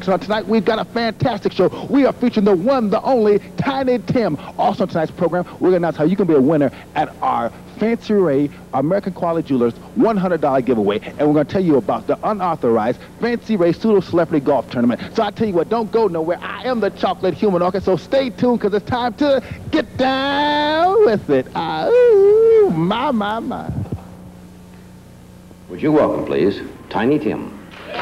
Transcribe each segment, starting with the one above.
So tonight we've got a fantastic show. We are featuring the one, the only, Tiny Tim. Also on tonight's program, we're going to announce how you can be a winner at our Fancy Ray American Quality Jewelers $100 giveaway. And we're going to tell you about the unauthorized Fancy Ray Pseudo Celebrity Golf Tournament. So I tell you what, don't go nowhere. I am the chocolate human orchid, so stay tuned because it's time to get down with it. Ooh, my. Would you welcome, please, Tiny Tim.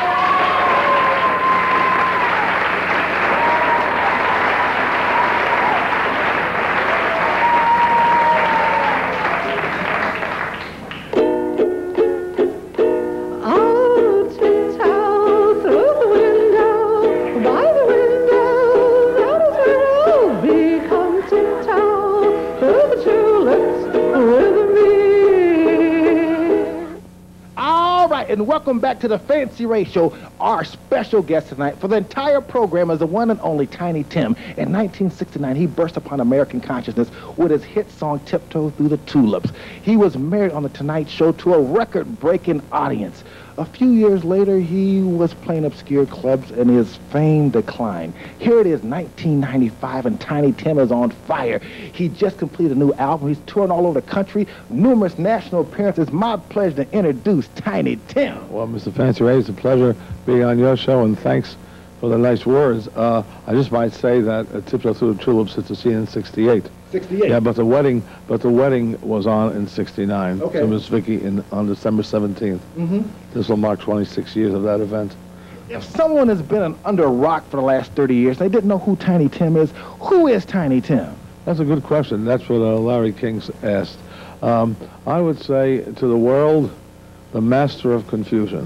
And welcome back to the Fancy Ray Show. Our special guest tonight for the entire program is the one and only Tiny Tim. In 1969, he burst upon American consciousness with his hit song, Tiptoe Through the Tulips. He was married on The Tonight Show to a record-breaking audience. A few years later, he was playing obscure clubs and his fame declined. Here it is, 1995, and Tiny Tim is on fire. He just completed a new album. He's touring all over the country, numerous national appearances. My pleasure to introduce Tiny Tim. Well, Mr. Fancy Ray, it's a pleasure being on your show, and thanks for the nice words. I just might say that Tiptoe Through the Tulips hit the scene in '68. 68. Yeah, but the wedding was on in '69. Okay. To Miss Vicky on December 17th. Mm-hmm. This will mark 26 years of that event. If someone has been under a rock for the last 30 years, they didn't know who Tiny Tim is. Who is Tiny Tim? That's a good question. That's what Larry King asked. I would say to the world, the master of confusion.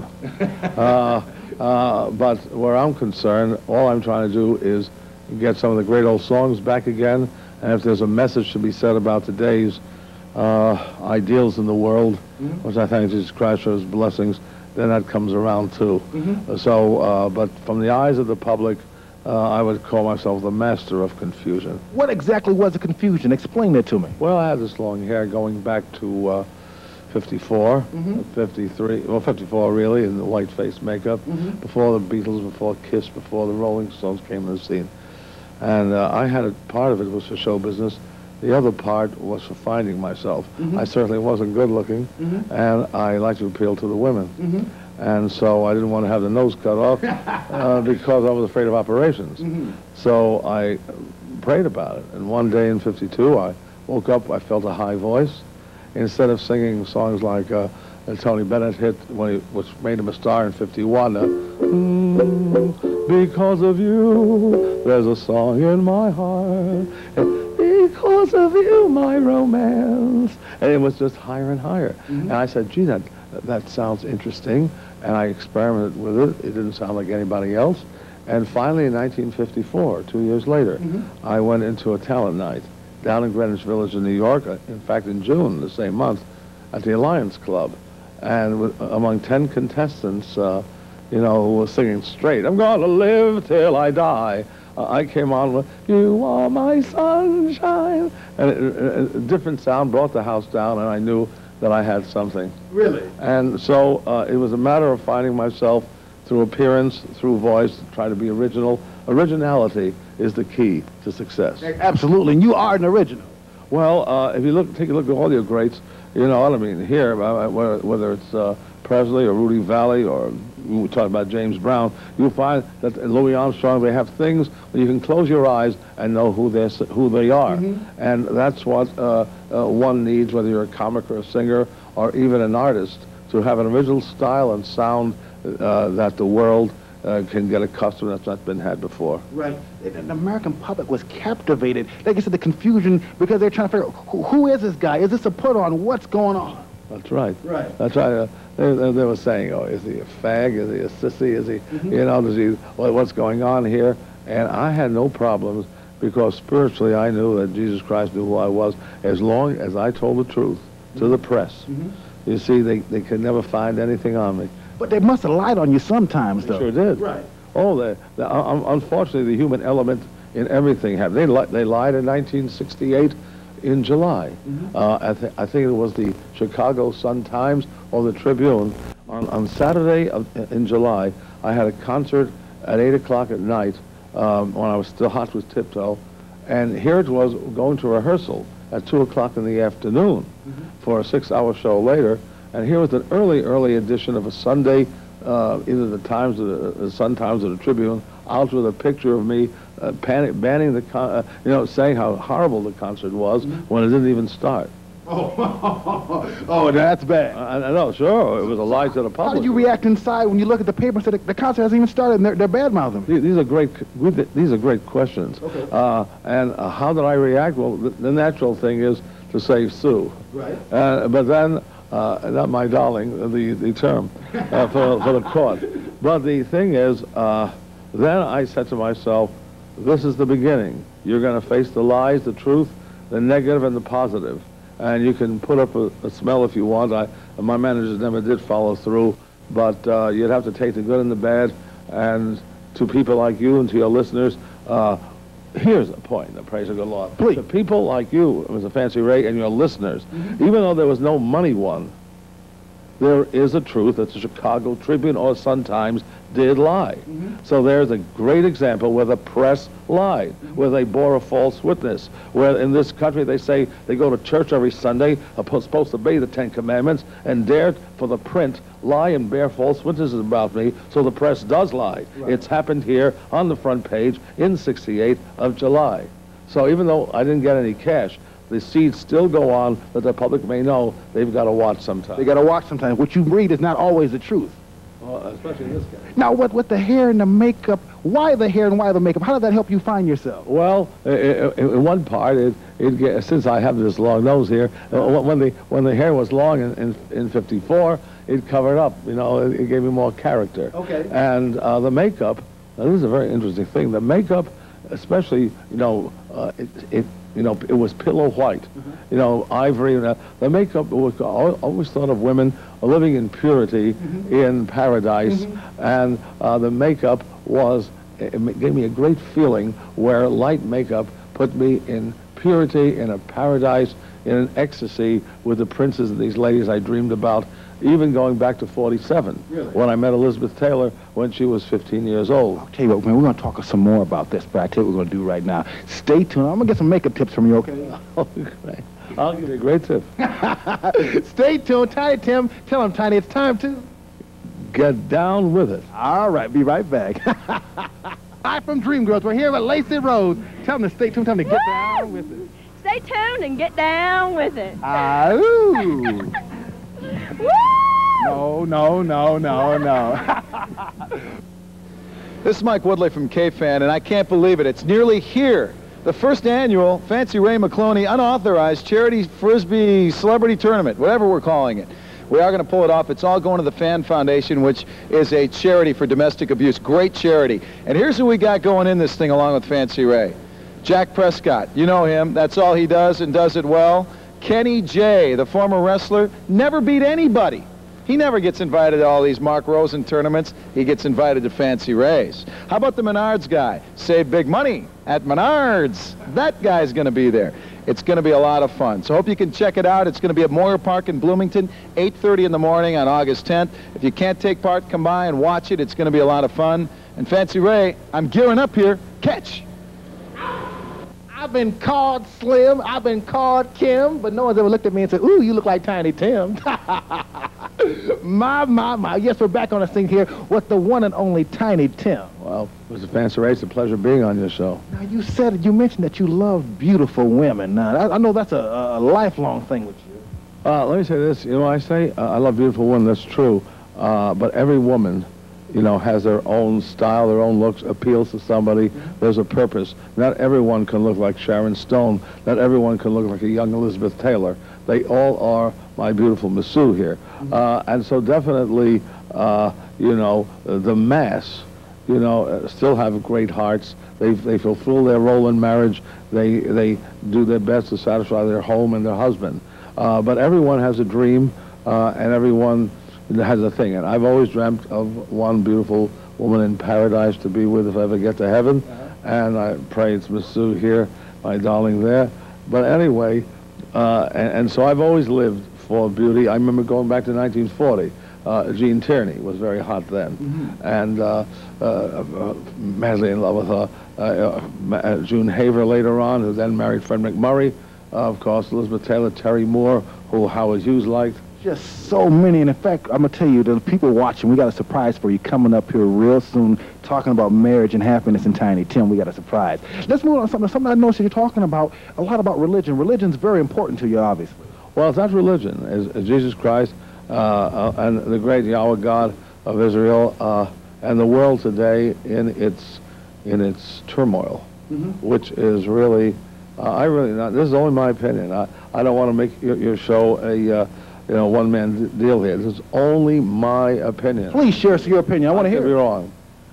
But where I'm concerned, all I'm trying to do is get some of the great old songs back again. And if there's a message to be said about today's ideals in the world, which I thank Jesus Christ for his blessings, then that comes around too. But from the eyes of the public, I would call myself the master of confusion. What exactly was the confusion? Explain it to me. Well, I had this long hair going back to 54, 53, well, 54 really, in the white face makeup, before the Beatles, before Kiss, before the Rolling Stones came on the scene. And I had part of it was for show business. The other part was for finding myself. I certainly wasn't good looking, and I liked to appeal to the women. And so I didn't want to have the nose cut off because I was afraid of operations. So I prayed about it. And one day in '52, I woke up, I felt a high voice. Instead of singing songs like Tony Bennett hit, which made him a star in '51, because of you, there's a song in my heart, because of you, my romance. And it was just higher and higher. And I said, gee, that sounds interesting. And I experimented with it. It didn't sound like anybody else. And finally, in 1954, 2 years later, I went into a talent night down in Greenwich Village in New York, in fact, in June, the same month, at the Alliance Club. And among 10 contestants, who were singing straight, I'm gonna live till I die, I came on with, you are my sunshine. And a different sound brought the house down, and I knew that I had something. Really? And so it was a matter of finding myself through appearance, through voice, try to be original. Originality is the key to success. Absolutely, and you are an original. Well, if you take a look at all your greats, you know what I mean, here, whether it's Presley or Rudy Valley or we talk about James Brown, you'll find that in Louis Armstrong they have things where you can close your eyes and know who they are. And that's what one needs, whether you're a comic or a singer or even an artist, to have an original style and sound that the world can get accustomed that's not been had before. Right. The American public was captivated. Like I said, the confusion, because they're trying to figure out, who is this guy? Is this a put-on? What's going on? That's right. Right. That's right. They were saying, oh, is he a fag? Is he a sissy? Is he, does he, what's going on here? And I had no problems because spiritually I knew that Jesus Christ knew who I was as long as I told the truth to the press. You see, they could never find anything on me. But they must have lied on you sometimes, though. They sure did. Right. Oh, unfortunately, the human element in everything happened. They lied in 1968 in July. I think it was the Chicago Sun-Times or the Tribune. On Saturday in July, I had a concert at 8 o'clock at night when I was still hot with Tiptoe, and here it was going to rehearsal at 2 o'clock in the afternoon for a 6-hour show later, and here was an early edition of a Sunday, either the Times or the Sun Times or the Tribune, out with a picture of me banning the saying how horrible the concert was when it didn't even start. Oh, that's bad. I know, sure, it was a lie to the public. How did you react inside when you look at the paper and say the concert hasn't even started and they're bad-mouthing? These are great questions. Okay. And how did I react? Well, the natural thing is to say sue. Right. But then, not my darling, the term for the court. But the thing is, then I said to myself, this is the beginning. You're going to face the lies, the truth, the negative, and the positive. And you can put up a smell if you want. My managers never did follow through, but you'd have to take the good and the bad. And to people like you and to your listeners, here's a point, praise the good Lord. Please. To people like you, Mr. Fancy Ray, and your listeners, even though there was no money won, there is a truth that the Chicago Tribune or Sun-Times did lie. So there's a great example where the press lied, where they bore a false witness, where in this country they say they go to church every Sunday, are supposed to obey the Ten Commandments, and dare for the print lie and bear false witnesses about me, so the press does lie. Right. It's happened here on the front page in 68 of July. So even though I didn't get any cash, the seeds still go on that the public may know they've got to watch sometimes. They got to watch sometimes. What you read is not always the truth. Well, especially in this case. Now, with the hair and the makeup, why the hair and why the makeup? How does that help you find yourself? Well, in one part, since I have this long nose here, when the hair was long in 54, it covered up. You know, it gave me more character. Okay. And the makeup. Now, this is a very interesting thing. The makeup, especially, it was pillow white, ivory. The makeup was always thought of women living in purity in paradise, and the makeup it gave me a great feeling where light makeup put me in purity, in a paradise, in an ecstasy with the princes and these ladies I dreamed about, even going back to 47, really? When I met Elizabeth Taylor when she was 15 years old. I'll tell you what, man, we're going to talk some more about this, but I tell you what we're going to do right now. Stay tuned. I'm going to get some makeup tips from you, okay? Okay. I'll give you a great tip. Stay tuned. Tiny Tim, tell him, Tiny, it's time to get down with it. All right, be right back. Hi from Dreamgirls. We're here with Lacey Rose. Tell them to stay tuned. Tell them to get down with it. Stay tuned and get down with it. Ooh. Woo! No. This is Mike Woodley from K-Fan, and I can't believe it. It's nearly here. The first annual Fancy Ray McCloney unauthorized charity Frisbee celebrity tournament, whatever we're calling it. We are going to pull it off. It's all going to the Fan Foundation, which is a charity for domestic abuse. Great charity. And here's who we got going in this thing along with Fancy Ray. Jack Prescott. You know him. That's all he does and does it well. Kenny J, the former wrestler, never beat anybody. He never gets invited to all these Mark Rosen tournaments. He gets invited to Fancy Ray's. How about the Menards guy? Save big money at Menards. That guy's going to be there. It's going to be a lot of fun. So hope you can check it out. It's going to be at Moyer Park in Bloomington, 8:30 in the morning on August 10th. If you can't take part, come by and watch it. It's going to be a lot of fun. And Fancy Ray, I'm gearing up here. Catch. I've been called Slim, I've been called Kim, but no one's ever looked at me and said, ooh, you look like Tiny Tim. My. Yes, we're back on the thing here with the one and only Tiny Tim. Well, Mr. Fancy Ray, it's a pleasure being on your show. Now, you mentioned that you love beautiful women. Now, I know that's a lifelong thing with you. Let me say this. I say I love beautiful women. That's true. But every woman, has their own style, their own looks, appeals to somebody. There's a purpose. Not everyone can look like Sharon Stone. Not everyone can look like a young Elizabeth Taylor. They all are my beautiful Miss Sue here. And so definitely, the mass, still have great hearts. They fulfill their role in marriage. They do their best to satisfy their home and their husband. But everyone has a dream, and everyone has a thing. And I've always dreamt of one beautiful woman in paradise to be with if I ever get to heaven. And I pray it's Miss Sue here, my darling there. But anyway, and so I've always lived for beauty. I remember going back to 1940. Jean Tierney was very hot then, and madly in love with June Haver later on, who then married Fred McMurray. Of course, Elizabeth Taylor, Terry Moore, who Howard Hughes liked. Just so many, and in fact, I'm gonna tell you, the people watching, we got a surprise for you coming up here real soon, talking about marriage and happiness and Tiny Tim. We got a surprise. Let's move on to something I noticed you're talking about a lot about religion. Religion's very important to you, obviously. Well, it's not religion. It's Jesus Christ and the great Yahweh God of Israel and the world today in its turmoil, which is really, this is only my opinion. I don't want to make your show a one-man deal here. This is only my opinion. Please share your opinion. I want to hear it. I could be wrong.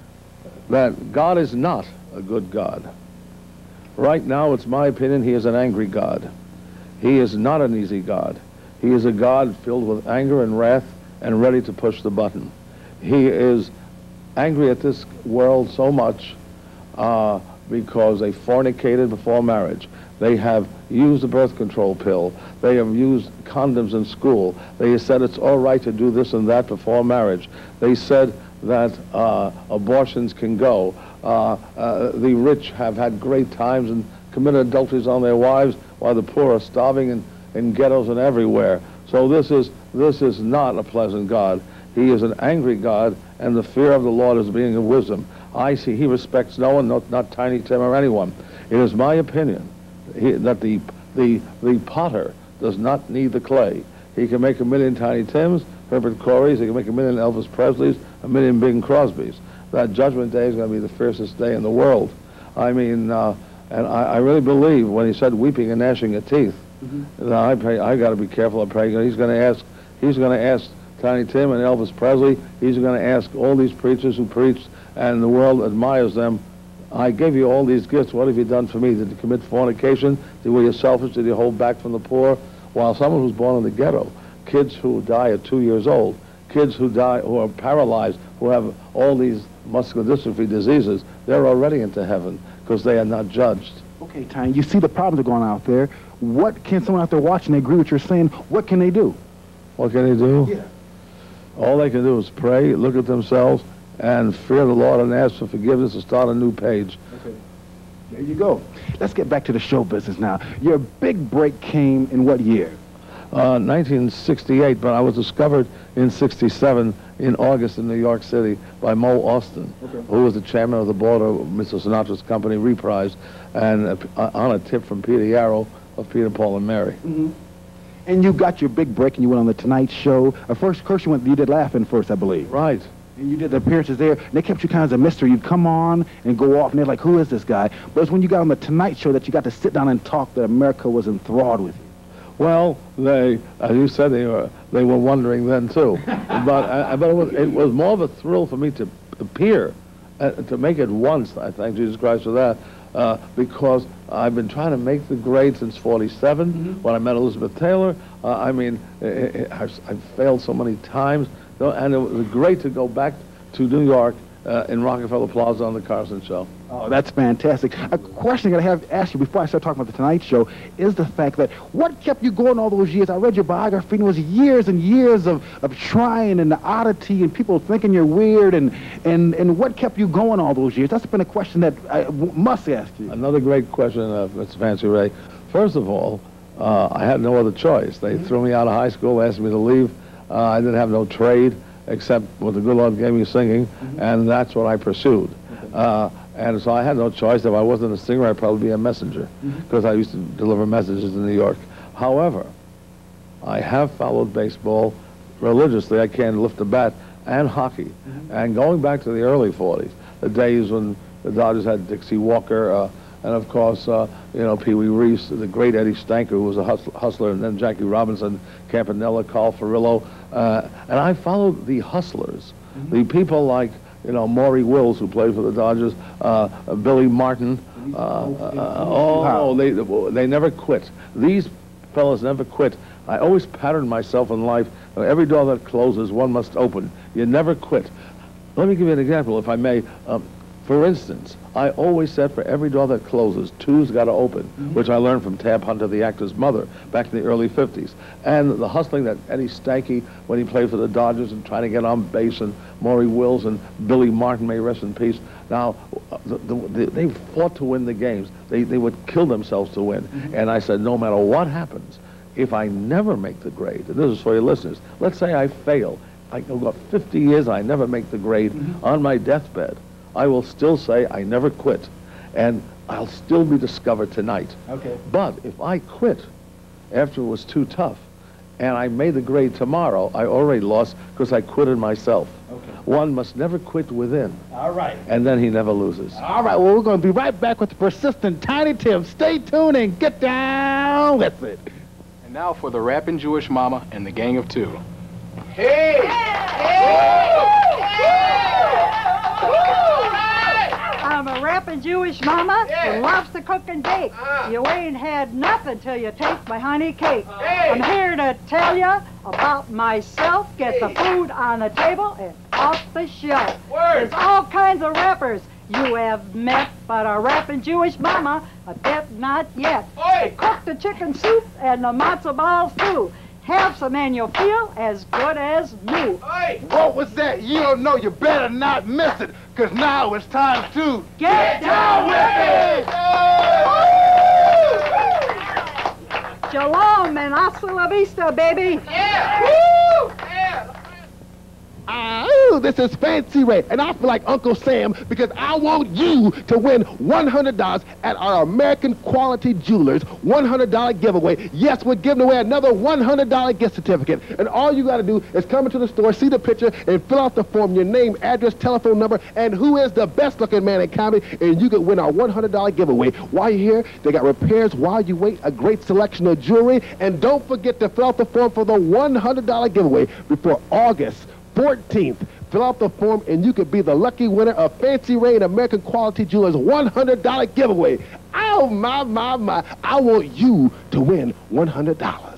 That God is not a good God. Right now, it's my opinion, he is an angry God. He is not an easy God. He is a God filled with anger and wrath and ready to push the button. He is angry at this world so much because they fornicated before marriage. They have used the birth control pill. They have used condoms in school. They said it's all right to do this and that before marriage. They said that abortions can go. The rich have had great times and committed adulteries on their wives while the poor are starving in ghettos and everywhere. So this is not a pleasant God. He is an angry God, and the fear of the Lord is being of wisdom. I see he respects no one, not Tiny Tim or anyone. It is my opinion that the potter does not need the clay. He can make 1,000,000 Tiny Tims, Herbert Coreys, he can make 1,000,000 Elvis Presleys, 1,000,000 Bing Crosbys. That Judgment Day is going to be the fiercest day in the world. I mean, and I really believe when he said weeping and gnashing of teeth, I got to be careful. I pray he's going to ask Tiny Tim and Elvis Presley. He's going to ask all these preachers who preach, and the world admires them. I gave you all these gifts. What have you done for me? Did you commit fornication? Were you selfish? Did you hold back from the poor? While someone who's born in the ghetto, kids who die at 2 years old, kids who die, who are paralyzed, who have all these muscular dystrophy diseases, they're already into heaven because they are not judged. Okay, Tiny, you see the problems are going out there. What can someone out there watching, they agree with what you're saying, what can they do? What can they do? Yeah. All they can do is pray, look at themselves, and fear the Lord and ask for forgiveness and start a new page. Okay. There you go. Let's get back to the show business now. Your big break came in what year? 1968, but I was discovered in 67 in August in New York City by Mo Austin, who was the chairman of the board of Mr. Sinatra's company, Reprise, and on a tip from Peter Yarrow of Peter, Paul, and Mary. And you got your big break, and you went on the Tonight Show. First, you did Laughing first, I believe. Right. And you did the appearances there, and they kept you kind of as a mystery. You'd come on and go off, and they're like, who is this guy? But it's when you got on the Tonight Show that you got to sit down and talk that America was enthralled with you. Well, as you said, they were wondering then too. but it was more of a thrill for me to appear, to make it once. I thank Jesus Christ for that, because I've been trying to make the grade since '47 when I met Elizabeth Taylor. I've failed so many times, and it was great to go back to New York in Rockefeller Plaza on the Carson show. Oh, that's fantastic. A question I got to ask you before I start talking about the Tonight Show is the fact that what kept you going all those years? I read your biography, and it was years and years of trying and the oddity and people thinking you're weird, and what kept you going all those years? That's been a question that I must ask you. Another great question, Mr. Fancy Ray. First of all, I had no other choice. They threw me out of high school, asked me to leave. I didn't have no trade except what the good Lord gave me singing, and that's what I pursued. And so I had no choice. If I wasn't a singer, I'd probably be a messenger, because I used to deliver messages in New York. However, I have followed baseball religiously. I can't lift a bat, and hockey. And going back to the early 40s, the days when the Dodgers had Dixie Walker, and of course, Pee Wee Reese, the great Eddie Stanker, who was a hustler, and then Jackie Robinson, Campanella, Carl Furillo. And I followed the hustlers, the people like, Maury Wills, who played for the Dodgers, Billy Martin. They never quit. These fellas never quit. I always patterned myself in life. Every door that closes, one must open. You never quit. Let me give you an example, if I may. For instance, I always said for every door that closes, two's got to open, which I learned from Tab Hunter, the actor's mother, back in the early 50s. And the hustling that Eddie Stanky, when he played for the Dodgers and trying to get on base, and Maury Wills and Billy Martin, may rest in peace. Now, they fought to win the games. They would kill themselves to win. And I said, no matter what happens, if I never make the grade, and this is for your listeners, let's say I fail, I've got 50 years, I never make the grade on my deathbed, I will still say I never quit, and I'll still be discovered tonight. Okay. But if I quit after it was too tough, and I made the grade tomorrow, I already lost because I quitted myself. Okay. One must never quit within. All right. And then he never loses. All right, well, we're going to be right back with the persistent Tiny Tim. Stay tuned and get down with it. And now for the rapping Jewish mama and the gang of two. Hey! I'm a rapping Jewish mama who loves to cook and bake. You ain't had nothing till you taste my honey cake. I'm here to tell you about myself. Get the food on the table and off the shelf. There's all kinds of rappers you have met, but a rapping Jewish mama, I bet not yet. They cook the chicken soup and the matzo balls too. Have some and you'll feel as good as new. Hey, what was that? You don't know. You better not miss it, because now it's time to Get down with it! Shalom and hasta la vista, baby. Oh, this is Fancy Ray, and I feel like Uncle Sam because I want you to win $100 at our American Quality Jewelers $100 giveaway. Yes, we're giving away another $100 gift certificate, and all you got to do is come into the store, see the picture, and fill out the form, your name, address, telephone number, and who is the best-looking man in comedy, and you can win our $100 giveaway. While you're here, they got repairs while you wait, a great selection of jewelry, and don't forget to fill out the form for the $100 giveaway before August 14th. Fill out the form and you could be the lucky winner of Fancy Ray and American Quality Jewelers $100 giveaway. Oh, my. I want you to win $100.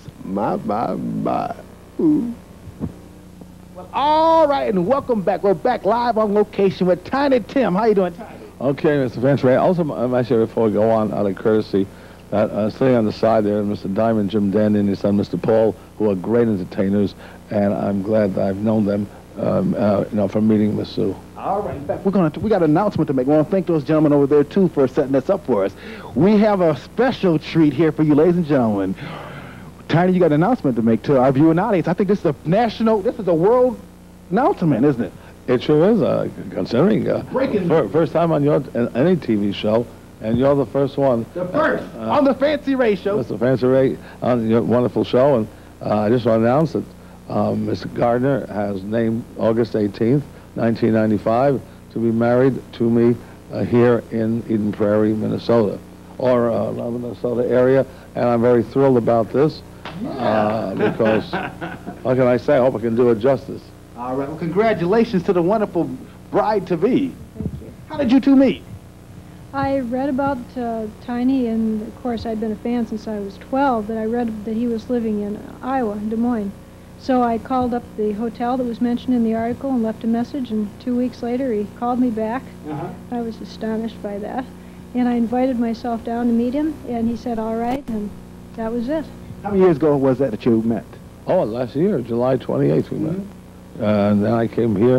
My. Ooh. Well, all right, and welcome back. We're back live on location with Tiny Tim. How you doing, Tiny? Okay, Mr. Fancy Ray. Also, I'm actually, before we go on, out of courtesy, sitting on the side there, Mr. Diamond, Jim Dandy, and his son, Mr. Paul, who are great entertainers, and I'm glad that I've known them, from meeting Miss Sue. All right, in fact, we got an announcement to make. We want to thank those gentlemen over there, too, for setting this up for us. We have a special treat here for you, ladies and gentlemen. Tiny, you got an announcement to make to our viewing audience. I think this is a world announcement, isn't it? It sure is, considering first time on any TV show, and you're the first one. The first on the Fancy Ray show. Mr. Fancy Ray on your wonderful show, and I just want to announce that Mr. Gardner has named August 18th, 1995, to be married to me here in Eden Prairie, Minnesota, or around the Minnesota area, and I'm very thrilled about this because, what can I say? I hope I can do it justice. All right. Well, congratulations to the wonderful bride-to-be. Thank you. How did you two meet? I read about Tiny, and of course I'd been a fan since I was 12, that I read that he was living in Iowa, Des Moines. So I called up the hotel that was mentioned in the article and left a message, and 2 weeks later he called me back. I was astonished by that. And I invited myself down to meet him, and he said, all right, and that was it. How many years ago was that you met? Oh, last year, July 28th we met. And then I came here,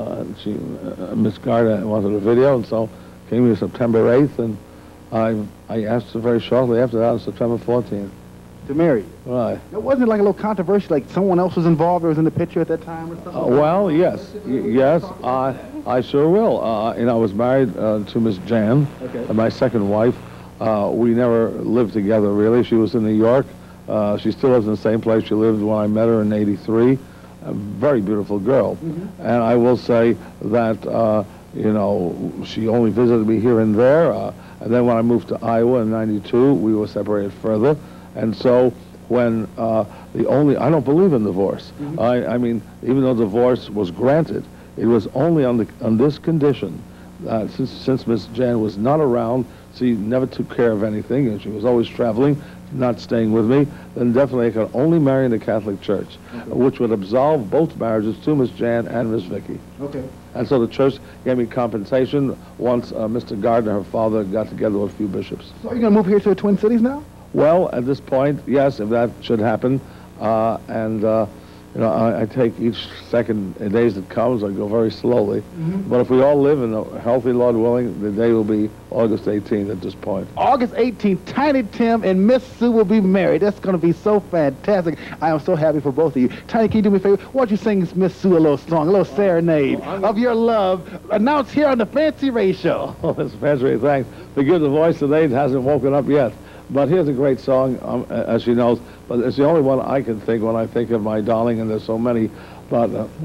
Miss Gardner wanted a video, and so came here September 8th, and I asked her very shortly after that on September 14th. To marry? Right. It wasn't like a little controversy, like someone else was involved or was in the picture at that time or something? Well, yes. Yes, I sure will. I was married to Miss Jan, my second wife. We never lived together, really. She was in New York. She still lives in the same place she lived when I met her in '83. A very beautiful girl. And I will say that, she only visited me here and there. And then when I moved to Iowa in '92, we were separated further. And so when I don't believe in divorce. I mean, even though divorce was granted, it was only on this condition that since Miss Jan was not around, she never took care of anything, and she was always traveling not staying with me, then definitely I could only marry in the Catholic Church, which would absolve both marriages to Miss Jan and Miss Vicky. Okay. And so the church gave me compensation once Mr. Gardner, her father, got together with a few bishops. So are you going to move here to the Twin Cities now? Well, at this point, yes, if that should happen. You know, I take each second days that comes, I go very slowly. But if we all live in a healthy, Lord willing, the day will be August 18th at this point. August 18th, Tiny Tim and Miss Sue will be married. That's going to be so fantastic. I am so happy for both of you. Tiny, can you do me a favor? Why don't you sing Miss Sue a little song, a little serenade of your love, announced here on the Fancy Ray Show. Oh, Mr. Fancy Ray, thanks. Forgive the voice today, it hasn't woken up yet. But here's a great song, as she knows, but it's the only one I can think when I think of my darling, and there's so many. But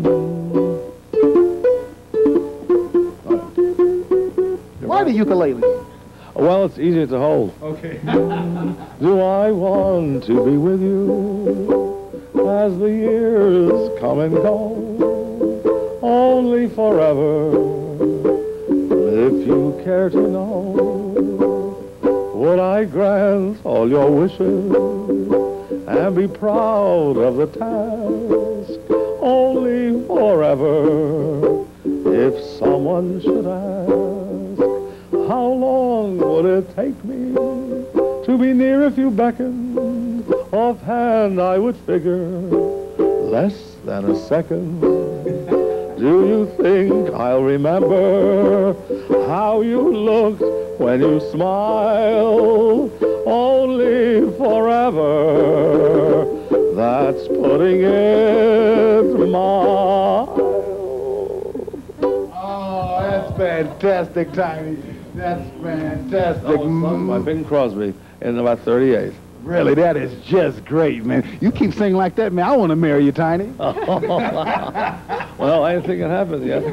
why the ukulele? well, it's easier to hold. Okay. Do I want to be with you as the years come and go, only forever, if you care to know? Would I grant all your wishes and be proud of the task, only forever, if someone should ask, how long would it take me to be near if you beckoned? Offhand I would figure less than a second. Do you think I'll remember how you looked when you smiled? Only forever, that's putting it mild. Oh, that's fantastic, Tiny. That's fantastic. That was sung by Bing Crosby in about 38. Really, that is just great, man. You keep singing like that, man. I want to marry you, Tiny. Well, I didn't think it happened yet.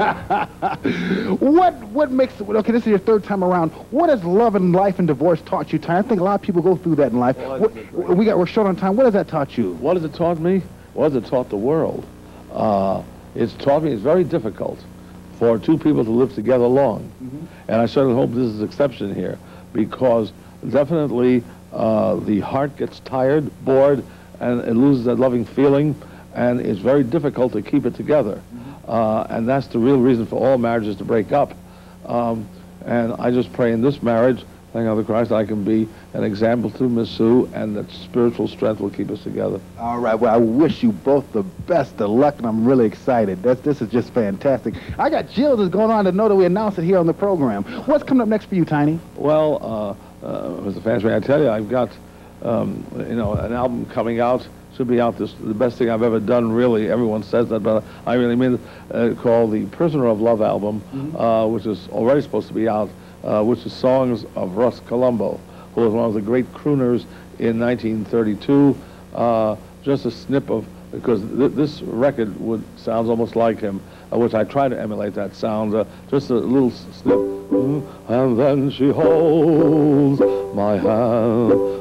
What makes, okay, this is your third time around. What has love and life and divorce taught you, Tiny? I think a lot of people go through that in life. We're short on time. What has that taught you? What has it taught me? What has it taught the world? It's taught me it's very difficult for two people to live together long. And I certainly hope this is an exception here, because definitely the heart gets tired, bored, and it loses that loving feeling, and it's very difficult to keep it together. And that's the real reason for all marriages to break up. And I just pray in this marriage, thank God the Christ, I can be an example to Miss Sue, and that spiritual strength will keep us together. All right, well, I wish you both the best of luck, and I'm really excited. This is just fantastic. I got Jill that's going on to know that we announced it here on the program. What's coming up next for you, Tiny? Well, Mr. Fancy, I tell you, I've got, you know, an album coming out. Should be out the best thing I've ever done, really. Everyone says that, but I really mean it, called the Prisoner of Love album, which is already supposed to be out, which is songs of Russ Columbo, who was one of the great crooners in 1932. Just a snip of, because this record sounds almost like him, which I try to emulate that sound, just a little snip. And then she holds my hand.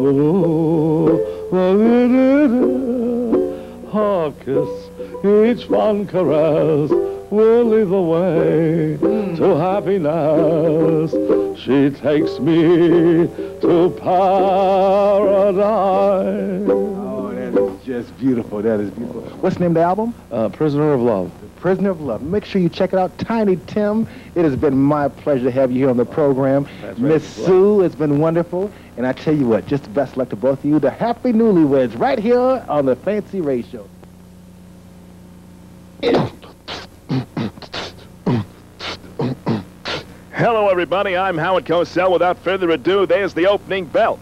Her kiss, each fond caress, will lead the way to happiness. She takes me to paradise. Oh, that is just beautiful. That is beautiful. What's the name of the album? Prisoner of Love. Prisoner of Love. Make sure you check it out. Tiny Tim, it has been my pleasure to have you here on the program. Miss Sue, it's been wonderful. And I tell you what, just the best luck to both of you. The happy newlyweds right here on the Fancy Ray Show. Hello, everybody. I'm Howard Cosell. Without further ado, there's the opening bell.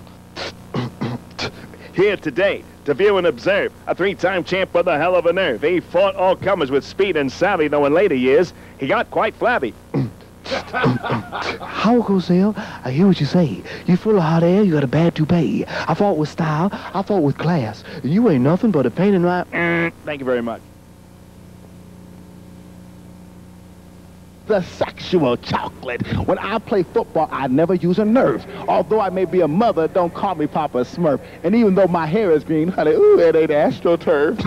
Here today to view and observe a three-time champ with a hell of a nerve. He fought all comers with speed and savvy, though in later years he got quite flabby. Howard Cosell, I hear what you say. You full of hot air, you got a bad toupee. I fought with style, I fought with class. And you ain't nothing but a pain in my... Thank you very much. the sexual chocolate. When I play football, I never use a nerve. Although I may be a mother, don't call me Papa Smurf. And even though my hair is green, honey, ooh, it ain't AstroTurf.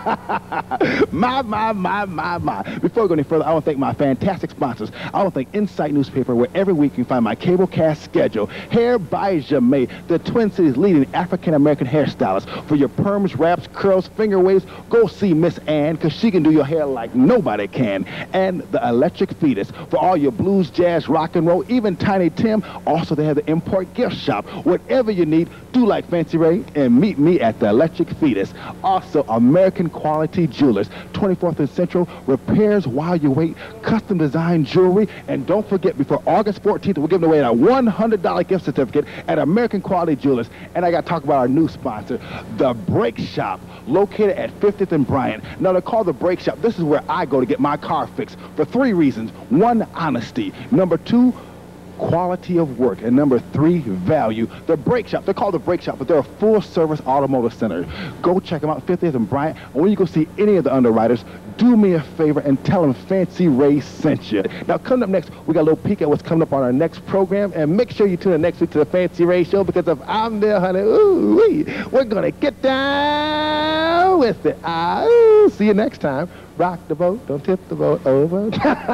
My. Before we go any further, I want to thank my fantastic sponsors. I want to thank Insight Newspaper, where every week you can find my cable cast schedule. Hair by Jamay, the Twin Cities leading African-American hairstylist. For your perms, wraps, curls, finger waves, go see Miss Ann, because she can do your hair like nobody can. And the Electric Fetus, for all your blues, jazz, rock and roll, even Tiny Tim. Also, they have the import gift shop. Whatever you need, do like Fancy Ray and meet me at the Electric Fetus. Also, American Quality Jewelers, 24th and Central, repairs while you wait, custom design jewelry, and don't forget, before August 14th, we're giving away a $100 gift certificate at American Quality Jewelers. And I got to talk about our new sponsor, The Brake Shop, located at 50th and Bryant. Now, they're called The Brake Shop. This is where I go to get my car fixed for 3 reasons. 1, honesty. Number 2, quality of work. And number 3, value. The Brake Shop, they're called The Brake Shop, but they're a full-service automotive center. Go check them out, 50th and Bryant. And when you go see any of the underwriters, do me a favor and tell them Fancy Ray sent you. Now, coming up next, we got a little peek at what's coming up on our next program. And make sure you tune in next week to the Fancy Ray Show, because if I'm there, honey, ooh-wee, we're going to get down with it. See you next time. Rock the boat, don't tip the boat over.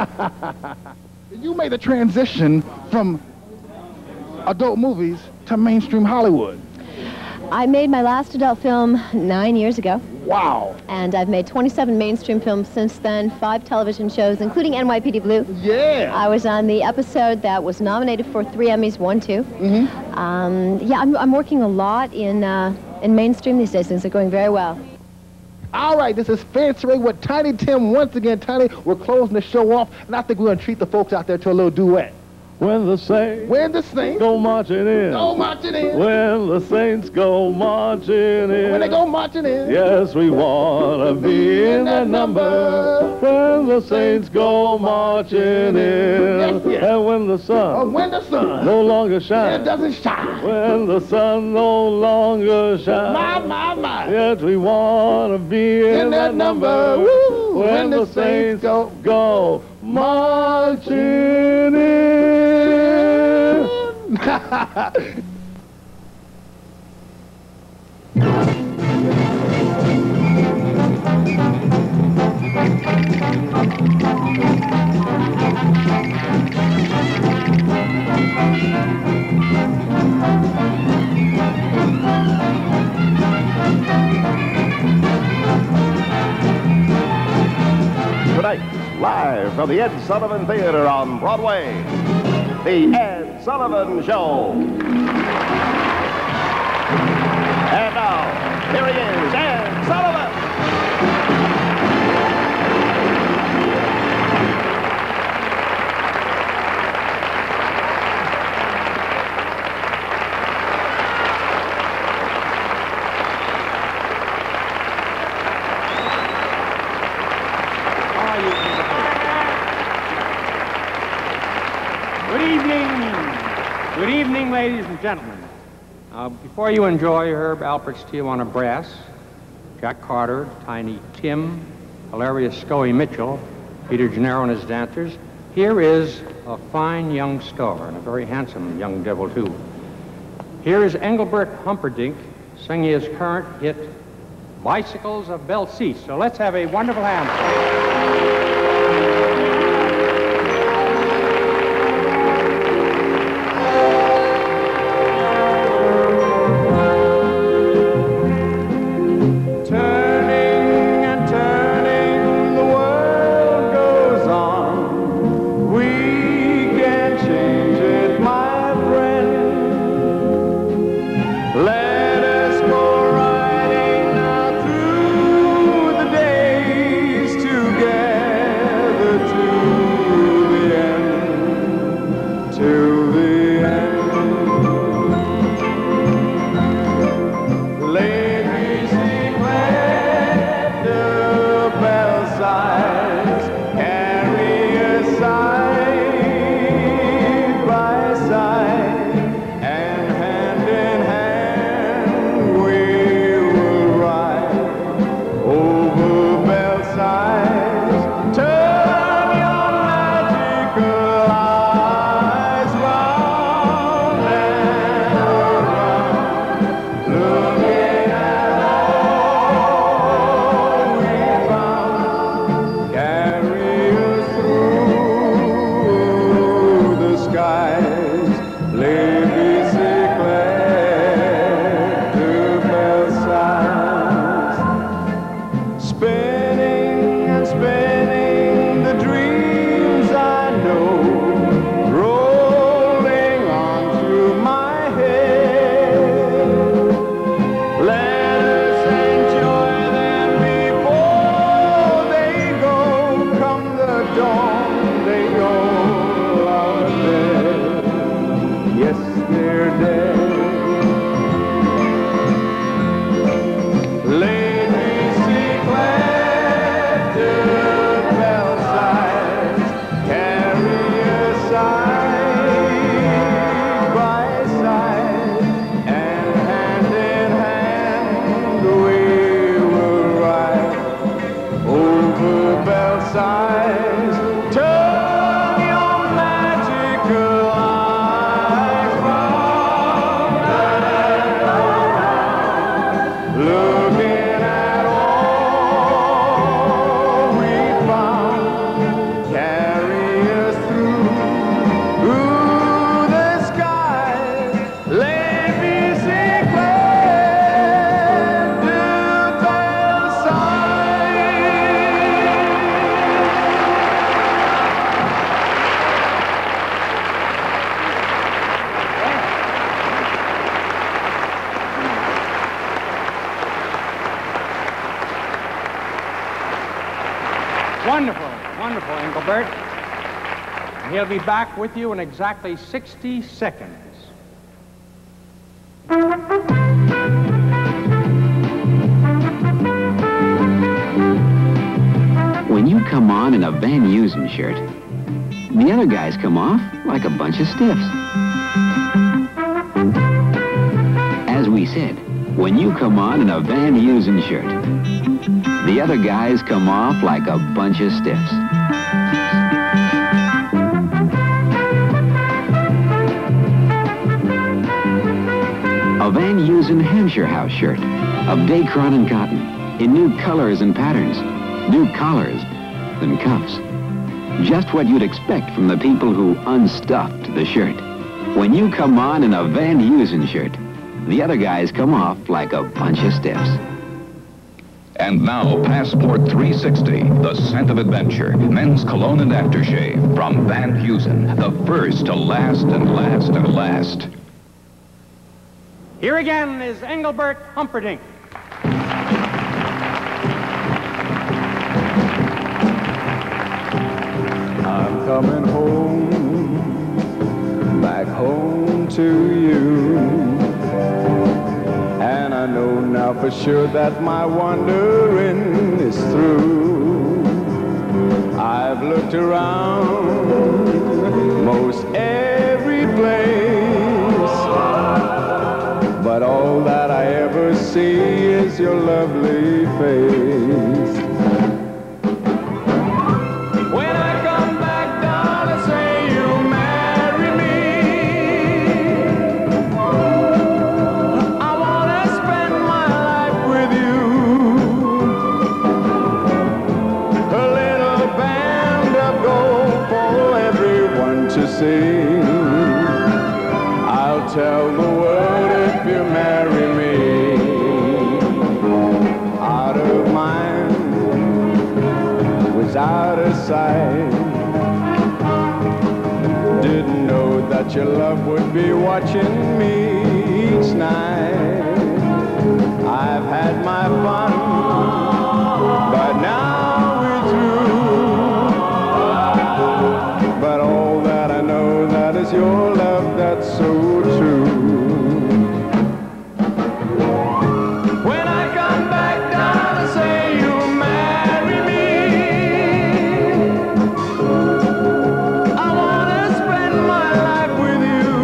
You made the transition from adult movies to mainstream Hollywood. I made my last adult film 9 years ago. Wow. And I've made 27 mainstream films since then, 5 television shows, including NYPD Blue. Yeah. I was on the episode that was nominated for 3 Emmys, won 2. Yeah, I'm working a lot in mainstream these days. Things are going very well. All right, this is Fancy Ray with Tiny Tim once again. Tiny, we're closing the show off, and I think we're going to treat the folks out there to a little duet. When the Saints go marching in. Go marching in. When the Saints go marching in. When they go marching in. Yes, we want to be in that number. When the Saints go marching in. Yes, yes. And when the sun no longer shines. It doesn't shine. When the sun no longer shines. My. Yes, we want to be in that number. Woo. When the Saints go marching in. Tonight, live from the Ed Sullivan Theater on Broadway, The Ed Sullivan Show. And now, here he is, Ed Sullivan. Good evening, ladies and gentlemen. Before you enjoy Herb Alpert's Tijuana Brass, Jack Carter, Tiny Tim, hilarious Scoey Mitchell, Peter Gennaro and his dancers, here is a fine young star and a very handsome young devil, too. Here is Engelbert Humperdinck singing his current hit, Bicycles of Belcease. So let's have a wonderful hand. Together. Engelbert. He'll be back with you in exactly 60 seconds. When you come on in a Van Heusen shirt, the other guys come off like a bunch of stiffs. As we said, when you come on in a Van Heusen shirt, the other guys come off like a bunch of stiffs. A Van Heusen Hampshire House shirt of Dacron and cotton in new colors and patterns, new collars and cuffs. Just what you'd expect from the people who unstuffed the shirt. When you come on in a Van Heusen shirt, the other guys come off like a bunch of stiffs. And now, Passport 360, the scent of adventure, men's cologne and aftershave from Van Heusen, the first to last and last and last. Here again is Engelbert Humperdinck. I'm coming home, back home to you. And I know now for sure that my wandering is through. I've looked around most every place, but all that I ever see is your lovely face. When I come back down and say you'll marry me, I want to spend my life with you. A little band of gold for everyone to see. I'll tell the world if you marry me. Out of mind, was out of sight. Didn't know that your love would be watching me each night. I've had my fun, but now we're through. But all that I know, that is your love that's so true. When I come back down and say you'll marry me, I want to spend my life with you.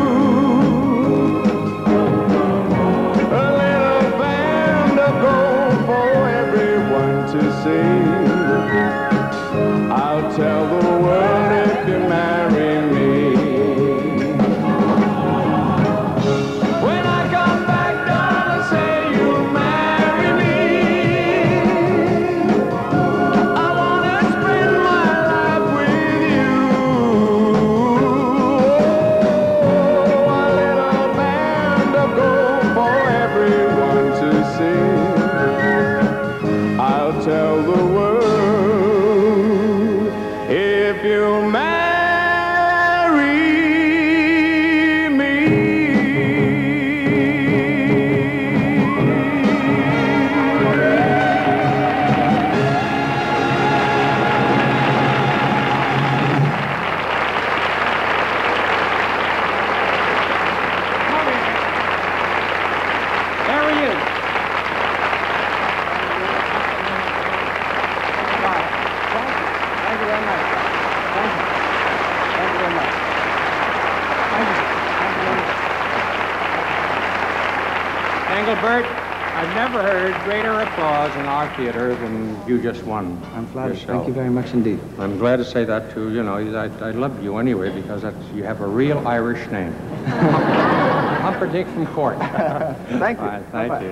A little band of gold for everyone to see. I'll tell the world if you marry me. When I come back down and say you'll marry me, I want to spend my life with you. Oh, a little band of gold for everyone to see. I'll tell the world if you marry me. There he is. Thank you very much. Thank you. Thank you very much. Thank you. Thank you very much. Engelbert, I've never heard greater applause in our theater than you just won. I'm flattered. yourself. Thank you very much indeed. I'm glad to say that too. You know, I love you anyway because you have a real Irish name. Humperdinck from Court. Thank you. All right, thank Bye-bye. you.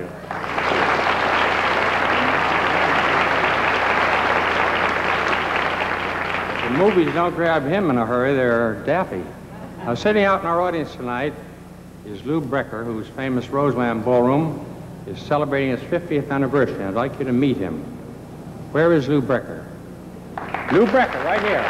The movies don't grab him in a hurry. They're daffy. Now, sitting out in our audience tonight is Lou Brecker, whose famous Roseland Ballroom is celebrating its 50th anniversary. I'd like you to meet him. Where is Lou Brecker? Lou Brecker, right here.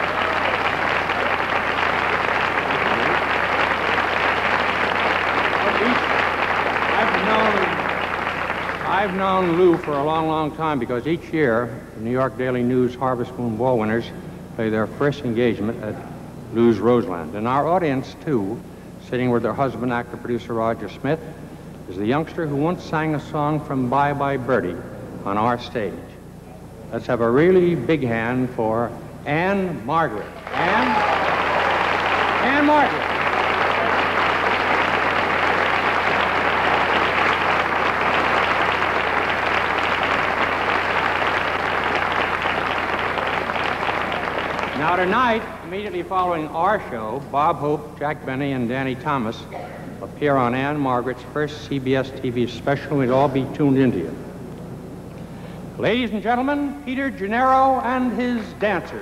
I've known Lou for a long, long time because each year, the New York Daily News Harvest Moon Ball winners play their first engagement at Lou's Roseland. And our audience, too, sitting with their husband, actor-producer Roger Smith, is the youngster who once sang a song from Bye Bye Birdie on our stage. Let's have a really big hand for Anne Margaret. Anne Margaret. Now tonight, immediately following our show, Bob Hope, Jack Benny, and Danny Thomas appear on Anne Margaret's first CBS TV special. We'll all be tuned into it. Ladies and gentlemen, Peter Gennaro and his dancers.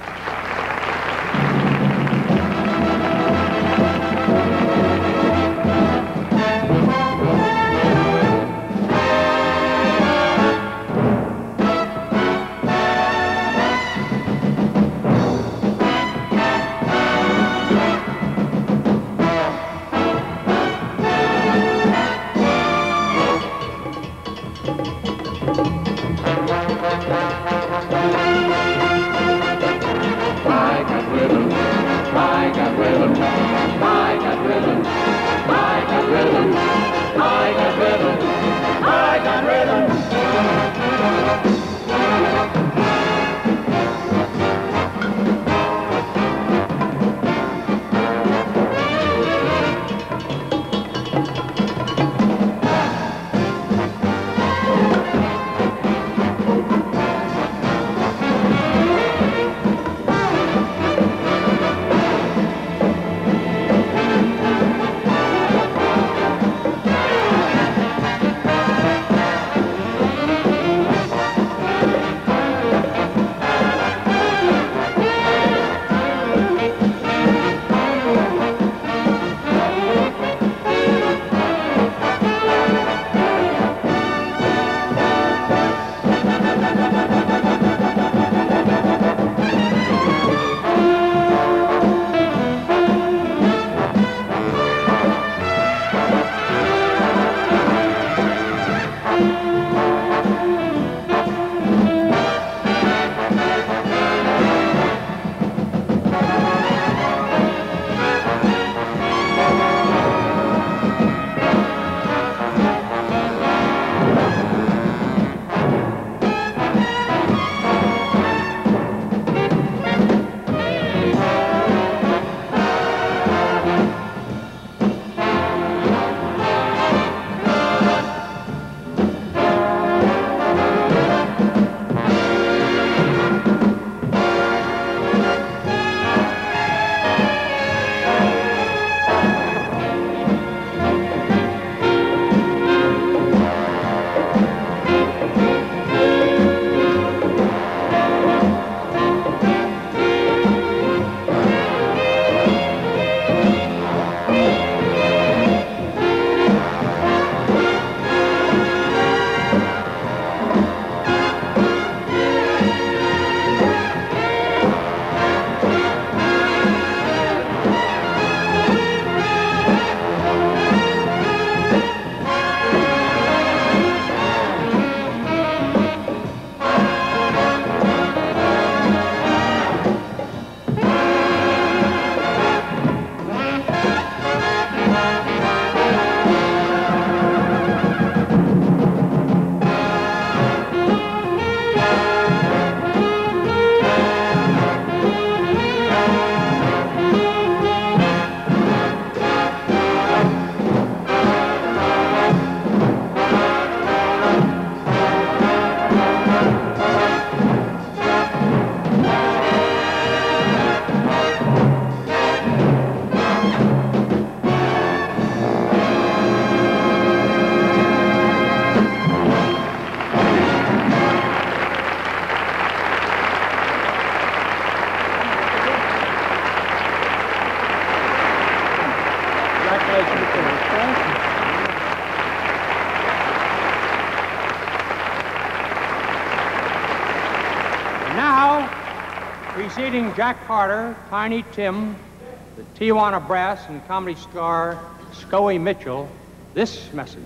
Preceding Jack Carter, Tiny Tim, the Tijuana Brass, and comedy star Scoey Mitchell, this message.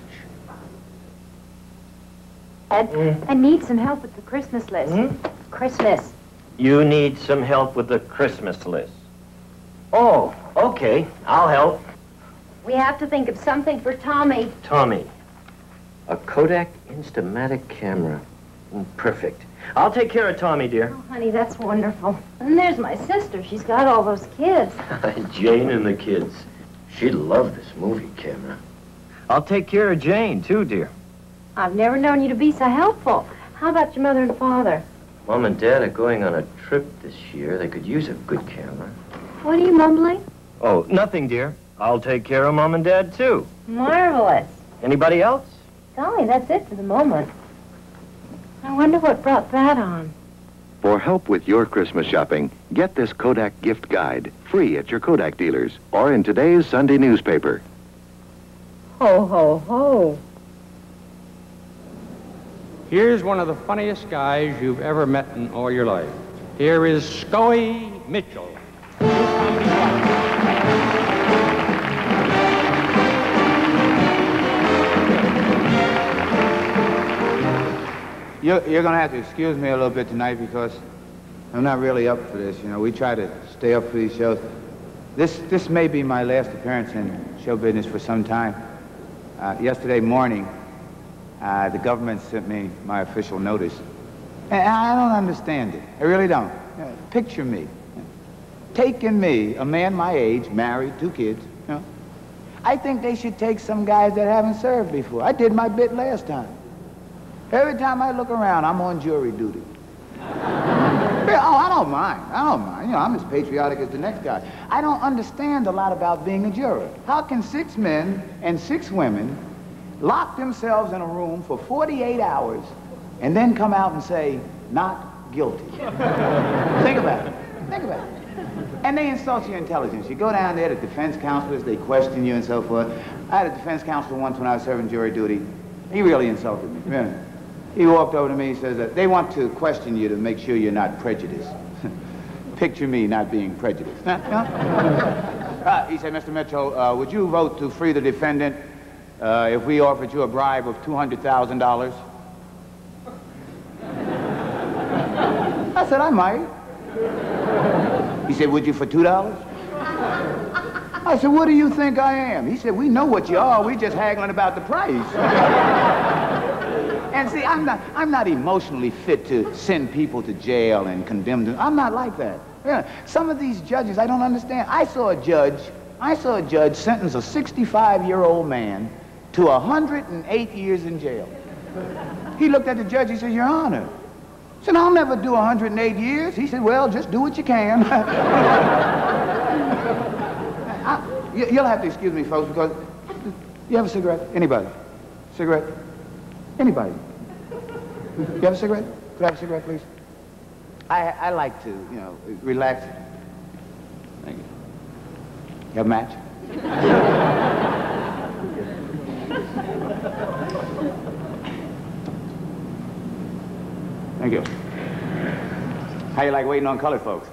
Ed, I need some help with the Christmas list. Christmas. You need some help with the Christmas list. Oh, okay. I'll help. We have to think of something for Tommy. Tommy, a Kodak Instamatic camera. Perfect. I'll take care of Tommy, dear. Oh, honey, that's wonderful. And there's my sister. She's got all those kids. Jane and the kids. She'd love this movie camera. I'll take care of Jane, too, dear. I've never known you to be so helpful. How about your mother and father? Mom and Dad are going on a trip this year. They could use a good camera. What are you mumbling? Oh, nothing, dear. I'll take care of Mom and Dad, too. Marvelous. Anybody else? Golly, that's it for the moment. I wonder what brought that on. For help with your Christmas shopping, get this Kodak gift guide, free at your Kodak dealers, or in today's Sunday newspaper. Ho, ho, ho. Here's one of the funniest guys you've ever met in all your life. Here is Scoey Mitchell. You're going to have to excuse me a little bit tonight because I'm not really up for this. You know, we try to stay up for these shows. This may be my last appearance in show business for some time. Yesterday morning, the government sent me my official notice. And I don't understand it. I really don't. Picture me. Taking me, a man my age, married, 2 kids, you know. I think they should take some guys that haven't served before. I did my bit last time. Every time I look around, I'm on jury duty. I don't mind. You know, I'm as patriotic as the next guy. I don't understand a lot about being a juror. How can 6 men and 6 women lock themselves in a room for 48 hours and then come out and say, not guilty? Think about it. Think about it. And they insult your intelligence. You go down there to defense counselors, they question you and so forth. I had a defense counselor once when I was serving jury duty. He really insulted me. Really. He walked over to me and says that they want to question you to make sure you're not prejudiced. Picture me not being prejudiced. He said, Mr. Mitchell, would you vote to free the defendant if we offered you a bribe of $200,000? I said, I might. He said, would you for $2? I said, what do you think I am? He said, we know what you are. We just haggling about the price. And see, I'm not emotionally fit to send people to jail and condemn them. I'm not like that. Yeah. Some of these judges, I don't understand. I saw a judge sentence a 65-year-old man to 108 years in jail. He looked at the judge, he said, Your Honor. I said, I'll never do 108 years. He said, well, just do what you can. You'll have to excuse me, folks, because you have a cigarette? Anybody? Cigarette? Anybody? You have a cigarette? Could I have a cigarette, please? I like to, you know, relax. Thank you. You have a match? Thank you. How you like waiting on colored folks?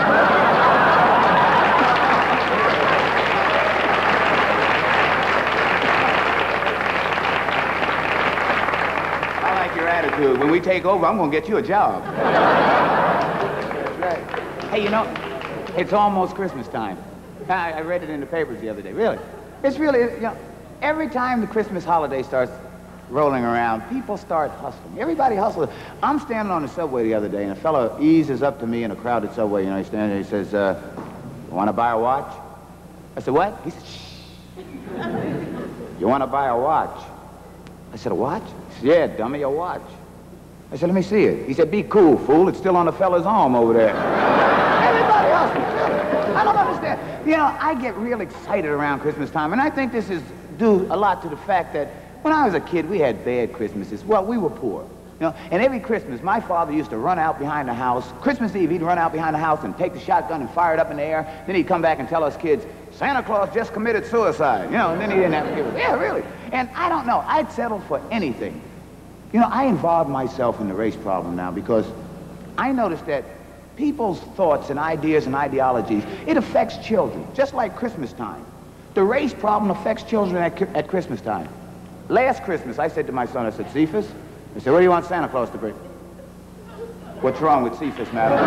Attitude. When we take over, I'm going to get you a job. That's right. Hey, you know, it's almost Christmas time. I read it in the papers the other day. Really. It's really, you know, every time the Christmas holiday starts rolling around, people start hustling. Everybody hustles. I'm standing on the subway the other day, and a fellow eases up to me in a crowded subway. You know, he's standing there, he says, want to buy a watch? I said, what? He said, shh. You want to buy a watch? I said, a watch? He said, yeah, dummy, a watch. I said, let me see it. He said, be cool, fool. It's still on the fella's arm over there. Everybody else is silly. I don't understand. You know, I get real excited around Christmas time, and I think this is due a lot to the fact that when I was a kid, we had bad Christmases. Well, we were poor. You know, and every Christmas, my father used to run out behind the house. Christmas Eve, he'd run out behind the house and take the shotgun and fire it up in the air. Then he'd come back and tell us kids, Santa Claus just committed suicide. You know, and then he didn't have to give it. Yeah, really. And I don't know. I'd settle for anything. You know, I involve myself in the race problem now because I noticed that people's thoughts and ideas and ideologies, it affects children, just like Christmas time. The race problem affects children at Christmas time. Last Christmas, I said to my son, I said, Cephas, I said, what do you want Santa Claus to bring? What's wrong with Cephas, madam?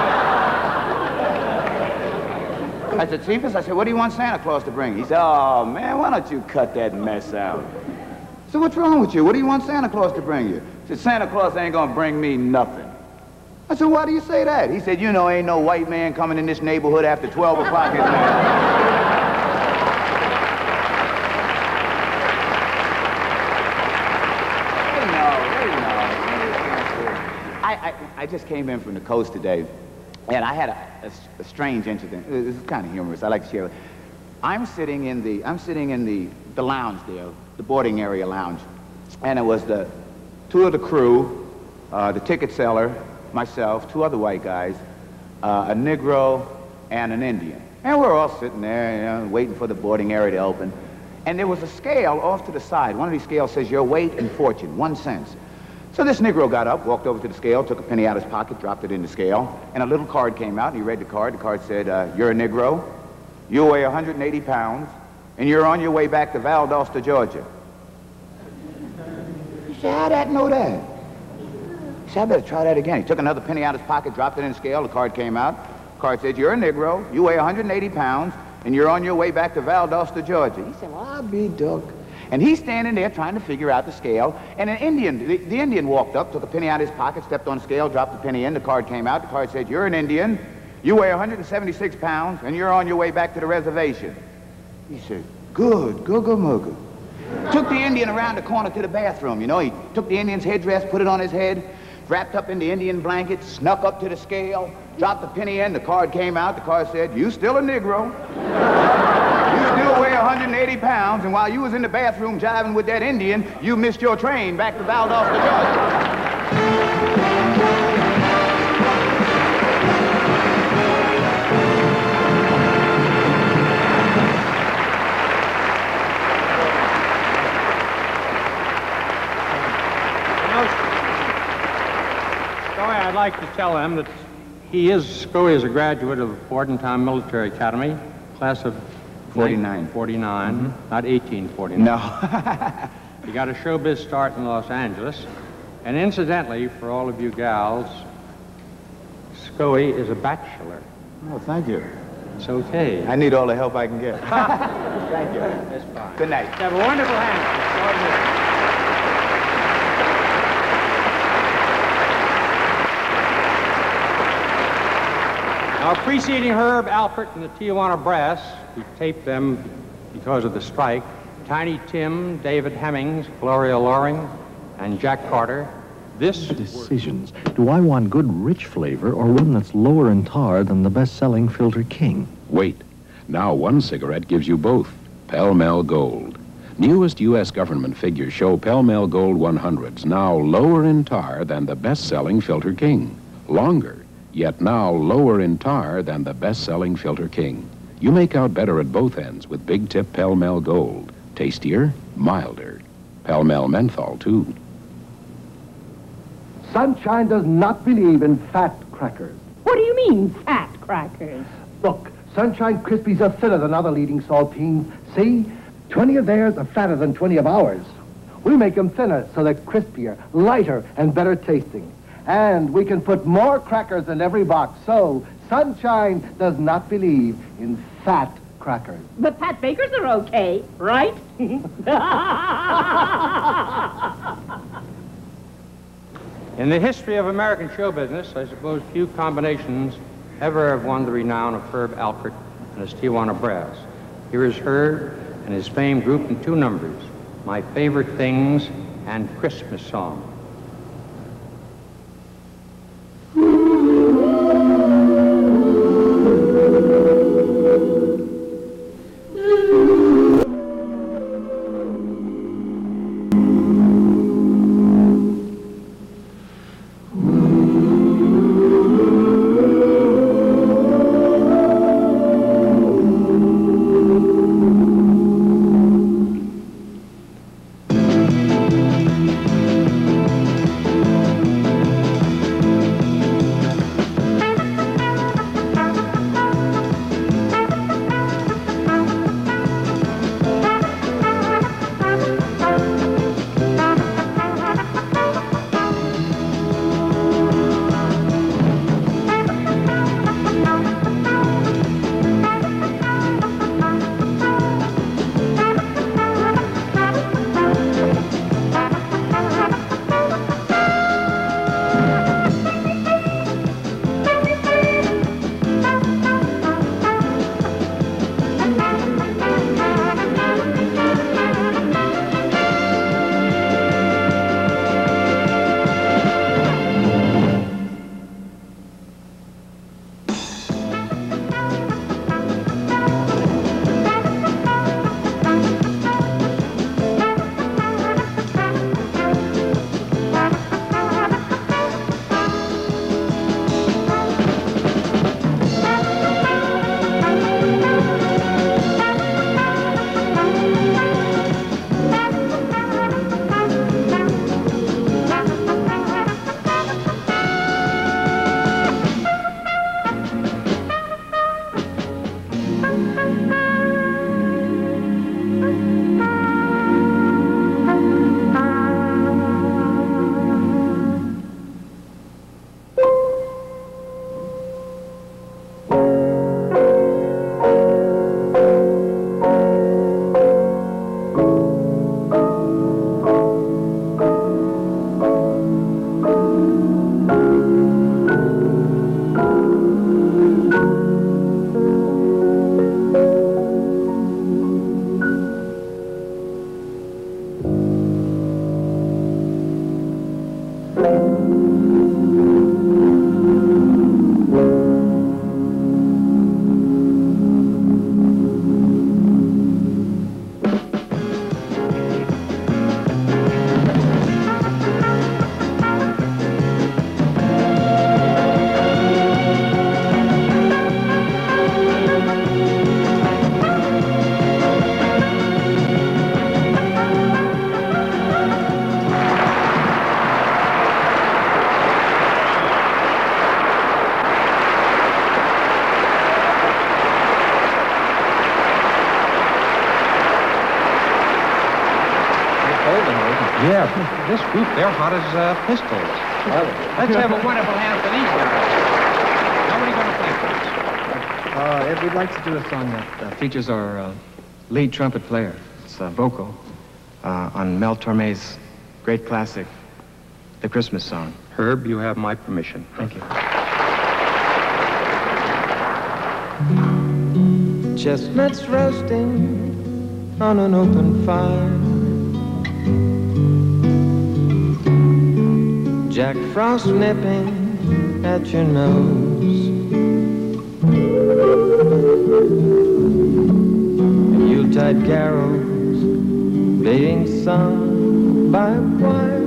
I said, Cephas? I said, what do you want Santa Claus to bring? He said, oh, man, why don't you cut that mess out? I said, what's wrong with you? What do you want Santa Claus to bring you? He said, Santa Claus ain't gonna bring me nothing. I said, why do you say that? He said, you know, ain't no white man coming in this neighborhood after 12 o'clock at night. I just came in from the coast today, and I had a strange incident. This is kind of humorous. I like to share it. I'm sitting in the lounge there, the boarding area lounge, and it was the two of the crew, the ticket seller, myself, two other white guys, a Negro, and an Indian. And we're all sitting there, you know, waiting for the boarding area to open. And there was a scale off to the side. One of these scales says your weight and fortune, 1 cent. So this Negro got up, walked over to the scale, took a penny out of his pocket, dropped it in the scale, and a little card came out, and he read the card. The card said, you're a Negro, you weigh 180 pounds, and you're on your way back to Valdosta, Georgia. He said, how'd that know that? He said, I better try that again. He took another penny out of his pocket, dropped it in the scale, the card came out. The card said, you're a Negro, you weigh 180 pounds, and you're on your way back to Valdosta, Georgia. He said, well, I'll be duck. And he's standing there trying to figure out the scale, and an Indian, the Indian walked up, took a penny out of his pocket, stepped on the scale, dropped the penny in, the card came out, the card said, you're an Indian, you weigh 176 pounds, and you're on your way back to the reservation. He said, good, googa-mooga. Took the Indian around the corner to the bathroom, you know, he took the Indian's headdress, put it on his head, wrapped up in the Indian blanket, snuck up to the scale, dropped the penny in, the card came out, the card said, you still a Negro. You still weigh 180 pounds, and while you was in the bathroom jiving with that Indian, you missed your train back to Valdosta, Georgia. I'd like to tell them that Scully is a graduate of Bordentown Military Academy, class of 49. 49, not 1849. No. He got a showbiz start in Los Angeles. And incidentally, for all of you gals, Scully is a bachelor. Oh, thank you. It's okay. I need all the help I can get. Thank you. That's fine. Good night. Have a wonderful hand. Now, preceding Herb Alpert and the Tijuana Brass, we taped them because of the strike, Tiny Tim, David Hemmings, Gloria Loring, and Jack Carter. This decisions. Do I want good rich flavor or one that's lower in tar than the best-selling Filter King? Wait. Now one cigarette gives you both. Pall Mall Gold. Newest U.S. government figures show Pall Mall Gold 100s now lower in tar than the best-selling Filter King. Longer, yet now lower in tar than the best-selling Filter King. You make out better at both ends with Big Tip Pall Mall Gold. Tastier, milder. Pall Mall Menthol, too. Sunshine does not believe in fat crackers. What do you mean, fat crackers? Look, Sunshine Krispies are thinner than other leading saltines. See? 20 of theirs are fatter than 20 of ours. We make them thinner so they're crispier, lighter, and better tasting. And we can put more crackers in every box, so Sunshine does not believe in fat crackers. But Pat Bakers are okay, right? In the history of American show business, I suppose few combinations ever have won the renown of Herb Alpert and his Tijuana Brass. Here is Herb and his fame grouped in two numbers, My Favorite Things and Christmas Song. Yeah, this group, they're hot as pistols. Let's have a wonderful hand for these guys. Nobody gonna play for us? Ed, we'd like to do a song that features our lead trumpet player. It's vocal on Mel Torme's great classic, The Christmas Song. Herb, you have my permission. Thank you. Chestnuts roasting on an open fire. Jack Frost nipping at your nose. Yuletide carols being sung by a choir.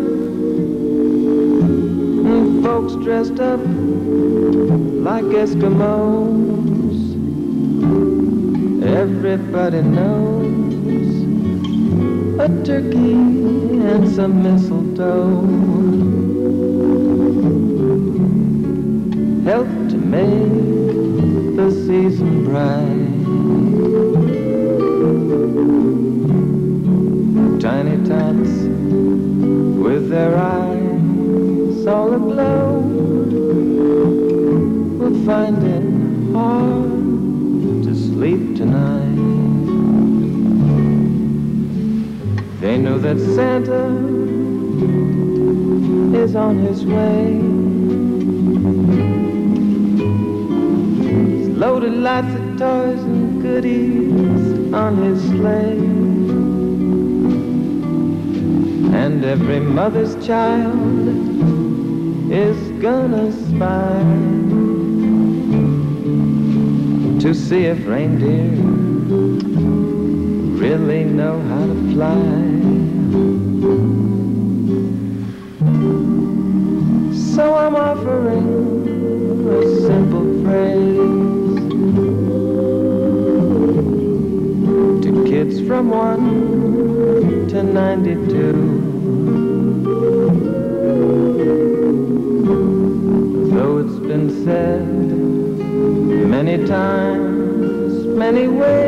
And folks dressed up like Eskimos. Everybody knows a turkey and some mistletoe help to make the season bright. Tiny tots with their eyes all aglow will find it hard to sleep tonight. They know that Santa is on his way. He's loaded lots of toys and goodies on his sleigh. And every mother's child is gonna spy to see if reindeer really know how to fly. So I'm offering a simple phrase to kids from 1 to 92. Though it's been said many times, many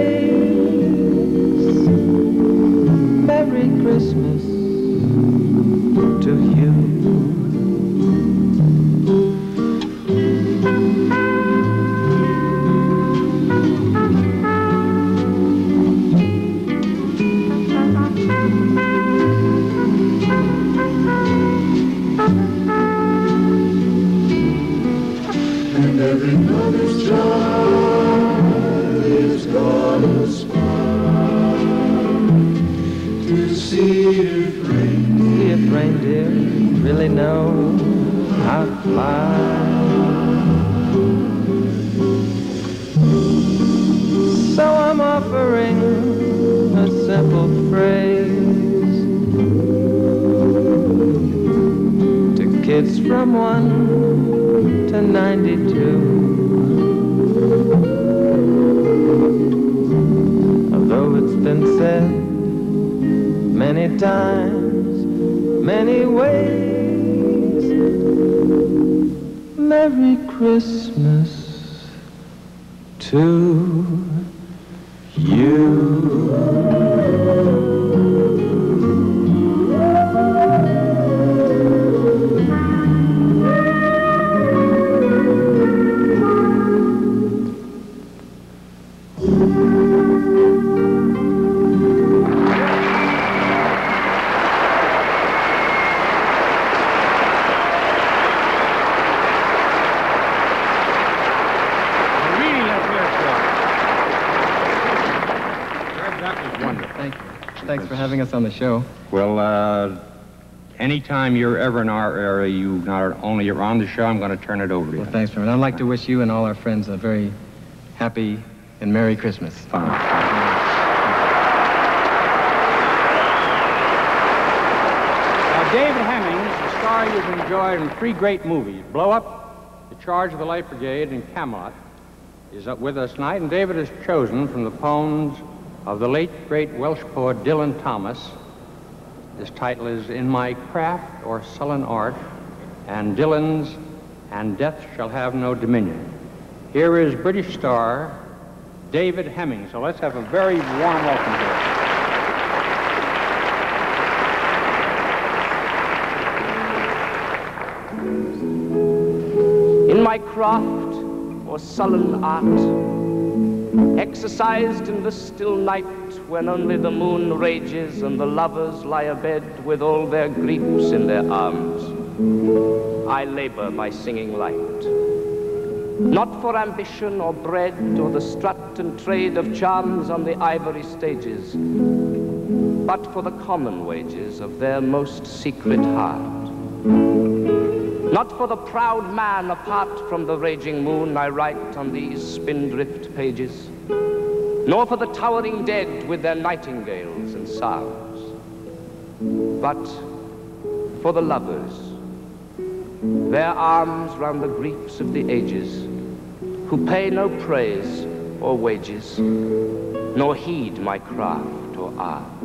ways, Merry Christmas to you. And every mother's child is gonna smile to see if reindeer really know how to fly. So I'm offering a simple phrase to kids from 1 to 92. Although it's been said many times, many ways, Merry Christmas to you. Thanks for having us on the show. Well, anytime you're ever in our area, you not only you're on the show, I'm going to turn it over to you. Well, thanks, Fred. I'd like to wish you and all our friends a very happy and Merry Christmas. Fine. David Hemmings, a star you've enjoyed in 3 great movies, Blow Up, The Charge of the Light Brigade, and Camelot, is up with us tonight, and David has chosen from the poems of the late, great Welsh poet Dylan Thomas. This title is In My Craft or Sullen Art, and Dylan's And Death Shall Have No Dominion. Here is British star David Hemmings. So let's have a very warm welcome to him. craft or sullen art, exercised in the still night when only the moon rages and the lovers lie abed with all their griefs in their arms. I labor by singing light, not for ambition or bread or the strut and trade of charms on the ivory stages, but for the common wages of their most secret heart. Not for the proud man apart from the raging moon I write on these spindrift pages, nor for the towering dead with their nightingales and psalms, but for the lovers, their arms round the griefs of the ages, who pay no praise or wages, nor heed my craft or art.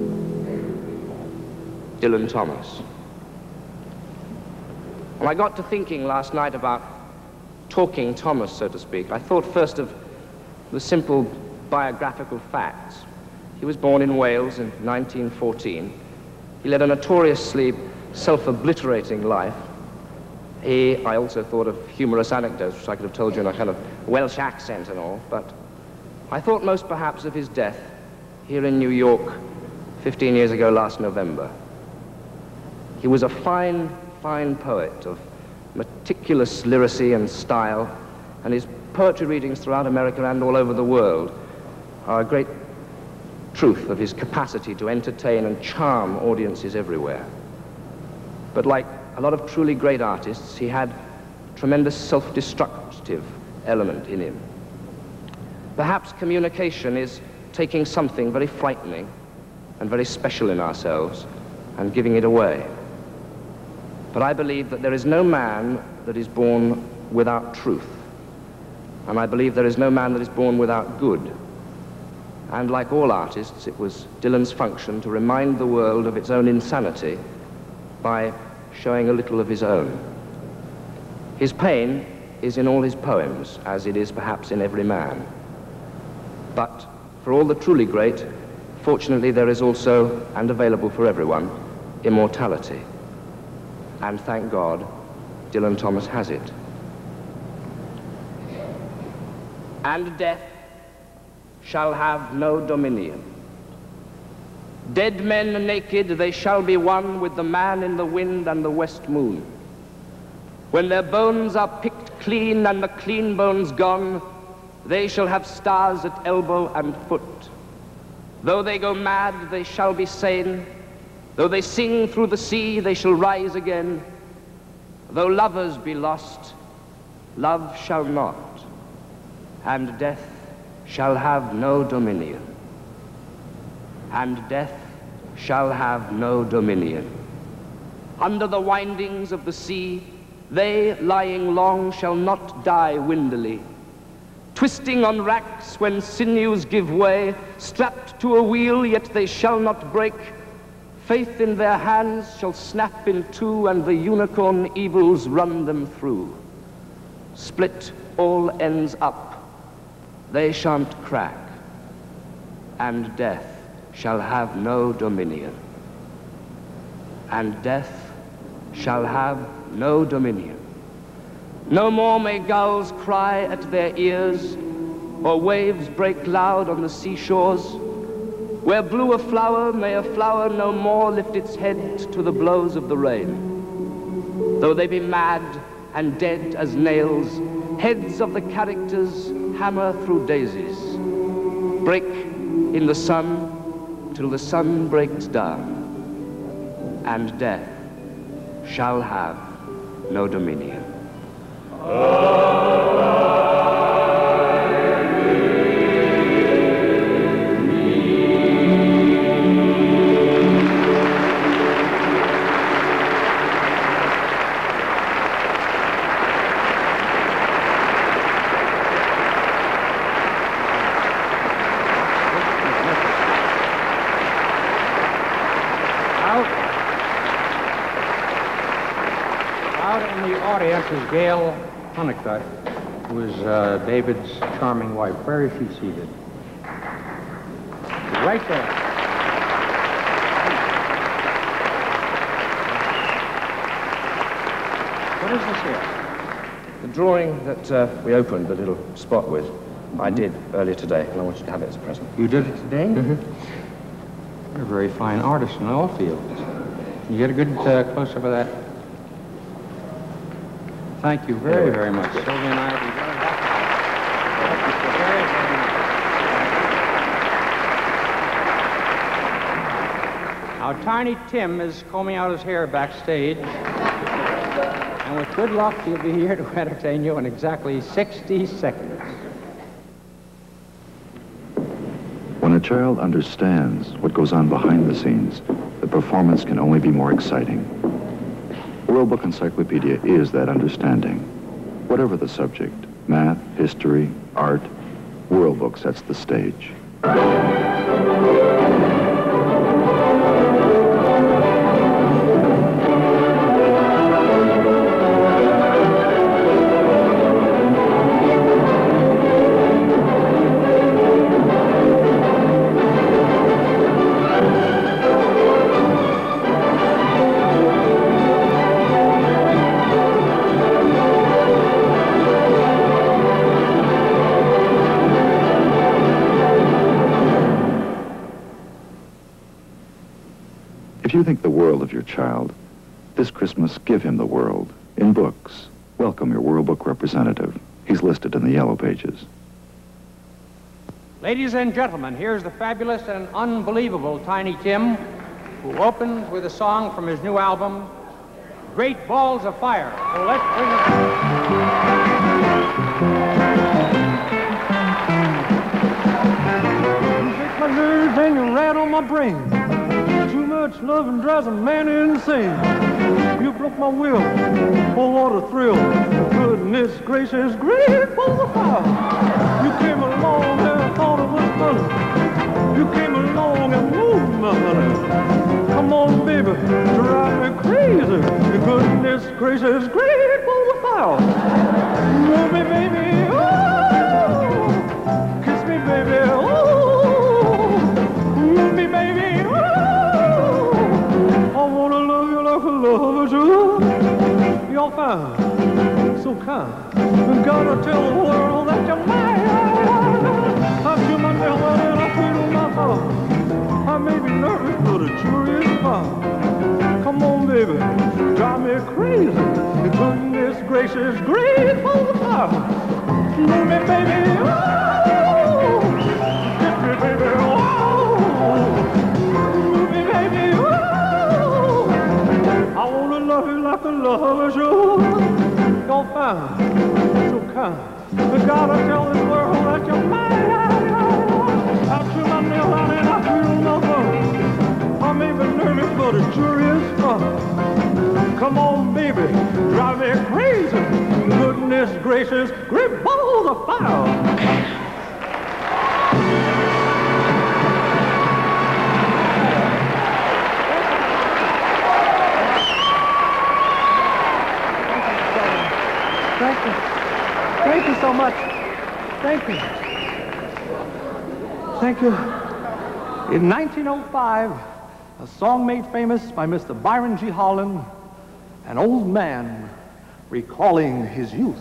Dylan Thomas. When I got to thinking last night about talking Thomas, so to speak, I thought first of the simple biographical facts. He was born in Wales in 1914. He led a notoriously self-obliterating life. I also thought of humorous anecdotes, which I could have told you in a kind of Welsh accent and all, but I thought most perhaps of his death here in New York 15 years ago last November. He was a fine poet of meticulous lyricy and style, and his poetry readings throughout America and all over the world are a great truth of his capacity to entertain and charm audiences everywhere. But like a lot of truly great artists, he had a tremendous self-destructive element in him. Perhaps communication is taking something very frightening and very special in ourselves and giving it away. But I believe that there is no man that is born without truth. And I believe there is no man that is born without good. And like all artists, it was Dylan's function to remind the world of its own insanity by showing a little of his own. His pain is in all his poems, as it is perhaps in every man. But for all the truly great, fortunately there is also, and available for everyone, immortality. And thank God, Dylan Thomas has it. And death shall have no dominion. Dead men naked, they shall be one with the man in the wind and the west moon. When their bones are picked clean and the clean bones gone, they shall have stars at elbow and foot. Though they go mad, they shall be sane. Though they sing through the sea, they shall rise again. Though lovers be lost, love shall not, and death shall have no dominion. And death shall have no dominion. Under the windings of the sea, they, lying long, shall not die windily. Twisting on racks when sinews give way, strapped to a wheel, yet they shall not break. Faith in their hands shall snap in two, and the unicorn evils run them through. Split all ends up, they shan't crack, and death shall have no dominion. And death shall have no dominion. No more may gulls cry at their ears, or waves break loud on the seashores. Where blew a flower, may a flower no more lift its head to the blows of the rain. Though they be mad and dead as nails, heads of the characters hammer through daisies, break in the sun till the sun breaks down, and death shall have no dominion. Is Gail Honeycutt, who is David's charming wife. Where is she seated? Right there. What is this here? drawing that we opened the little spot with, I did earlier today, and I want you to have it as a present. You did it today? Mm-hmm. You're a very fine artist in all fields. Can you get a good close-up of that? Thank you very, very much. Sylvia and I will be very happy. Very, very much. Now, Tiny Tim is combing out his hair backstage. And with good luck, he'll be here to entertain you in exactly 60 seconds. When a child understands what goes on behind the scenes, the performance can only be more exciting. World Book Encyclopedia is that understanding. Whatever the subject, math, history, art, World Book sets the stage. If you think the world of your child, this Christmas, give him the world. In books, welcome your World Book representative. He's listed in the yellow pages. Ladies and gentlemen, here's the fabulous and unbelievable Tiny Tim, who opens with a song from his new album, Great Balls of Fire. So let's bring it You shake my nerves and you rattle my brain. Too much loving drives a man insane. You broke my will, oh what a thrill. Goodness gracious, great balls of fire. You came along and I thought it was funny. You came along and moved my honey. Come on baby, drive me crazy. Goodness gracious, great balls of fire. Move me baby, oh. Kiss me baby, oh. Move me baby, oh. I wanna love you like a lover do. You're fine, so kind. Gotta tell the world that you're mine. I feel my nail and I feel my thumb. I may be nervous, but the jury is fine. Come on, baby, drive me crazy. Goodness gracious, great balls of fire. Move me, baby, oh. Kiss me, baby, oh. Move me, baby, oh. I wanna love you like a lover should. You're fine, so kind. You gotta tell this world that you're mine. I feel my nail out and I feel no fun. I may be nervous, but the jury is fun. Come on, baby, drive me crazy. Goodness gracious, great balls of fire. Thank you. Thank you so much. Thank you. Thank you. In 1905, a song made famous by Mr. Byron G. Holland, an old man recalling his youth.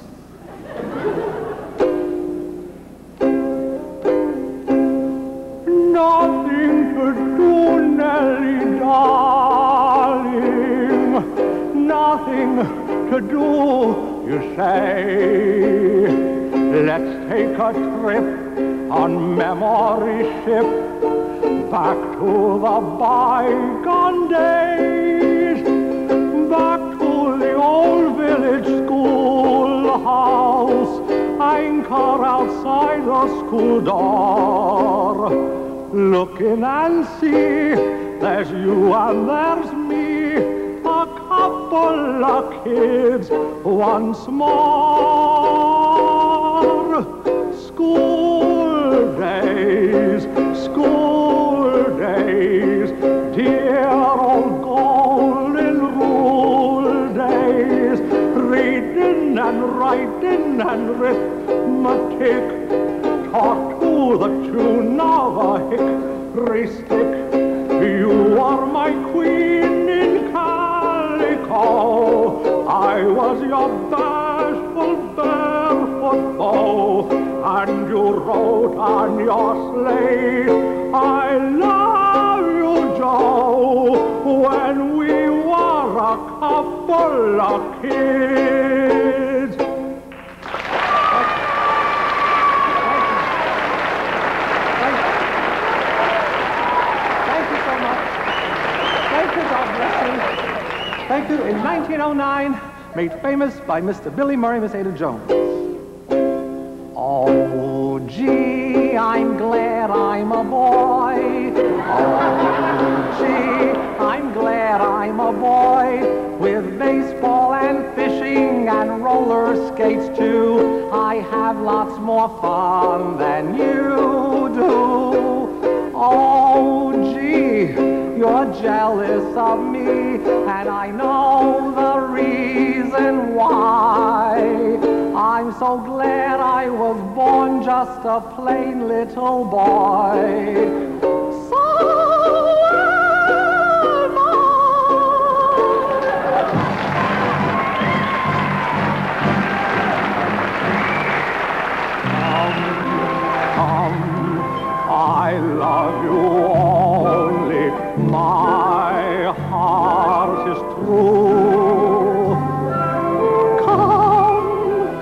Nothing to do, Nellie, darling. Nothing to do, you say. Let's take a trip on memory ship back to the bygone days. Back to the old village schoolhouse, anchor outside the school door. Looking and see, there's you and there's me, a couple of kids once more. School days, dear old golden rule days, reading and writing and arithmetic, taught to the tune of a hickory stick. You are my queen in calico, I was your bashful out on your sleigh. I love you, Joe, when we were a couple of kids. Thank you so much. Thank you, God bless you. Thank you. In 1909, made famous by Mr. Billy Murray, Miss Ada Jones. Oh, gee, I'm glad I'm a boy. Oh, gee, I'm glad I'm a boy. With baseball and fishing and roller skates too, I have lots more fun than you do. Oh, gee, you're jealous of me, and I know the reason why. I'm so glad I was born just a plain little boy. I love you only, my heart is true. Come,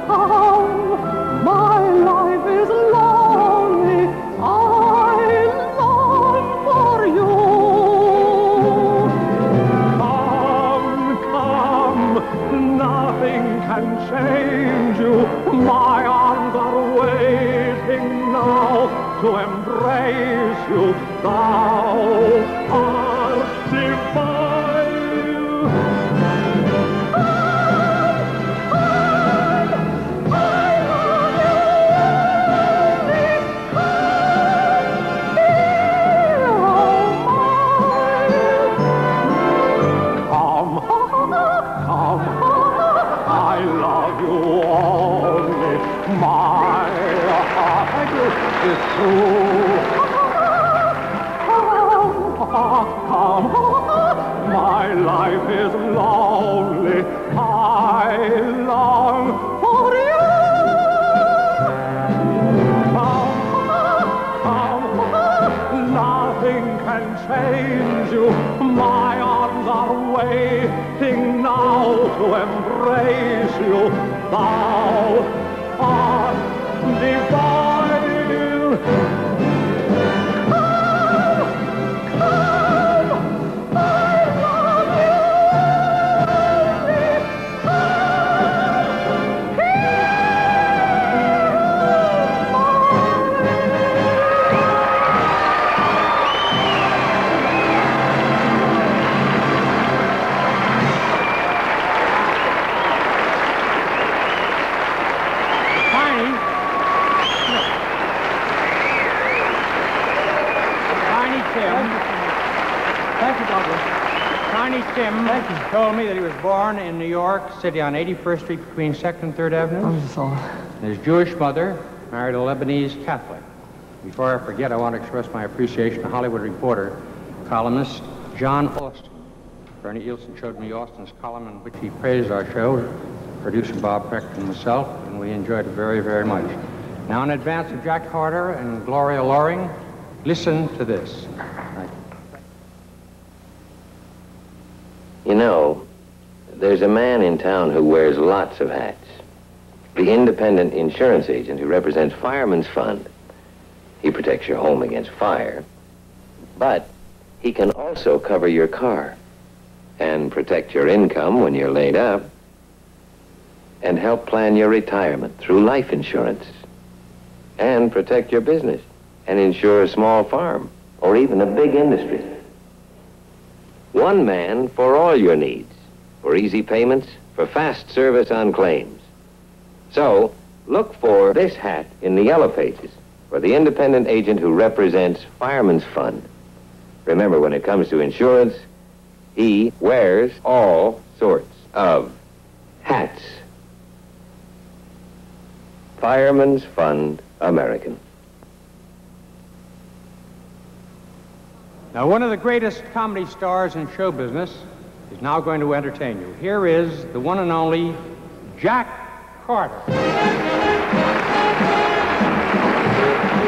my life is lonely, I long for you. Come, nothing can change you, my arms are waiting now to embrace you, thou art divine. Come, I love you only, my heart is true. Come, my life is lonely, I long for you. Come, nothing can change you, my arms are waiting now to embrace you, thou art divine. Tim told me that he was born in New York City on 81st Street between 2nd and 3rd Avenues. His Jewish mother married a Lebanese Catholic. Before I forget, I want to express my appreciation to Hollywood Reporter, columnist John Austin. Bernie Eilson showed me Austin's column in which he praised our show, producer Bob Peck and myself, and we enjoyed it very, very much. Now, in advance of Jack Carter and Gloria Loring, listen to this. You know, there's a man in town who wears lots of hats. The independent insurance agent who represents Fireman's Fund. He protects your home against fire, but he can also cover your car and protect your income when you're laid up and help plan your retirement through life insurance and protect your business and insure a small farm or even a big industry. One man for all your needs, for easy payments, for fast service on claims. So, look for this hat in the yellow pages for the independent agent who represents Fireman's Fund. Remember, when it comes to insurance, he wears all sorts of hats. Fireman's Fund American. Now, one of the greatest comedy stars in show business is now going to entertain you. Here is the one and only Jack Carter.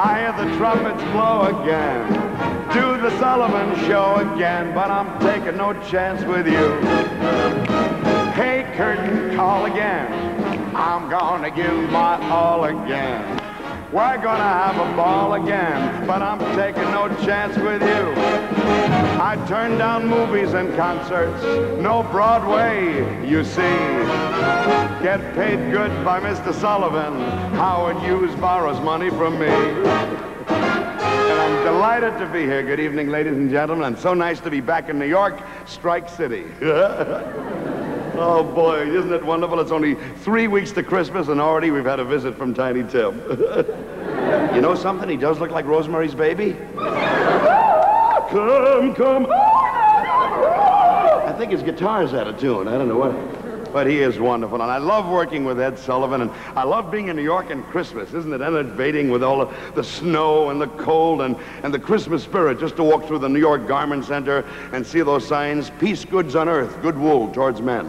I hear the trumpets blow again. Do the Sullivan Show again, but I'm taking no chance with you. Hey, curtain call again. I'm gonna give my all again. We're gonna have a ball again, but I'm taking no chance with you. I turn down movies and concerts, no Broadway, you see. Get paid good by Mr. Sullivan. Howard Hughes borrows money from me. And I'm delighted to be here. Good evening, ladies and gentlemen. And so nice to be back in New York, Strike City. Oh, boy, isn't it wonderful? It's only 3 weeks to Christmas, and already we've had a visit from Tiny Tim. You know something? He does look like Rosemary's Baby. Come, come. I think his guitar's out of tune. I don't know what. But he is wonderful, and I love working with Ed Sullivan, and I love being in New York in Christmas. Isn't it enervating with all the snow and the cold and the Christmas spirit, just to walk through the New York Garment Center and see those signs, peace, goods on earth, good wool towards men.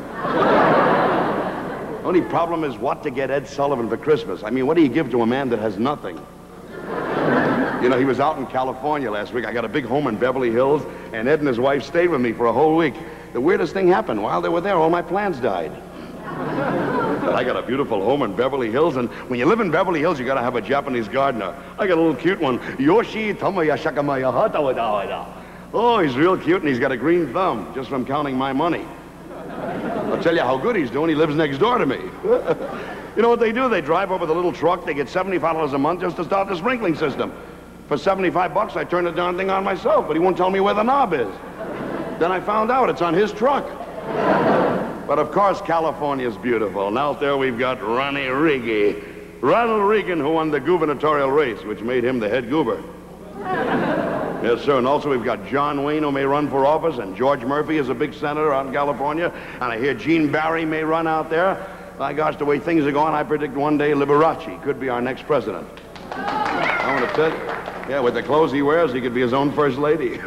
Only problem is what to get Ed Sullivan for Christmas. I mean, what do you give to a man that has nothing? You know, he was out in California last week. I got a big home in Beverly Hills, and Ed and his wife stayed with me for a whole week. The weirdest thing happened. While they were there, all my plans died. I got a beautiful home in Beverly Hills, and when you live in Beverly Hills, you got to have a Japanese gardener. I got a little cute one. Yoshi Tomaya Shakamaya Hata. Oh, he's real cute, and he's got a green thumb just from counting my money. I'll tell you how good he's doing. He lives next door to me. You know what they do? They drive over the little truck. They get $75 a month just to start the sprinkling system. For 75 bucks, I turn the darn thing on myself, but he won't tell me where the knob is. Then I found out it's on his truck. But of course, California's beautiful. And out there we've got Ronnie Reagan. Ronald Reagan, who won the gubernatorial race, which made him the head goober. Yes, sir. And also we've got John Wayne, who may run for office, and George Murphy is a big senator out in California. And I hear Gene Barry may run out there. My gosh, the way things are going, I predict one day Liberace could be our next president. I want to tell you, yeah, with the clothes he wears, he could be his own first lady.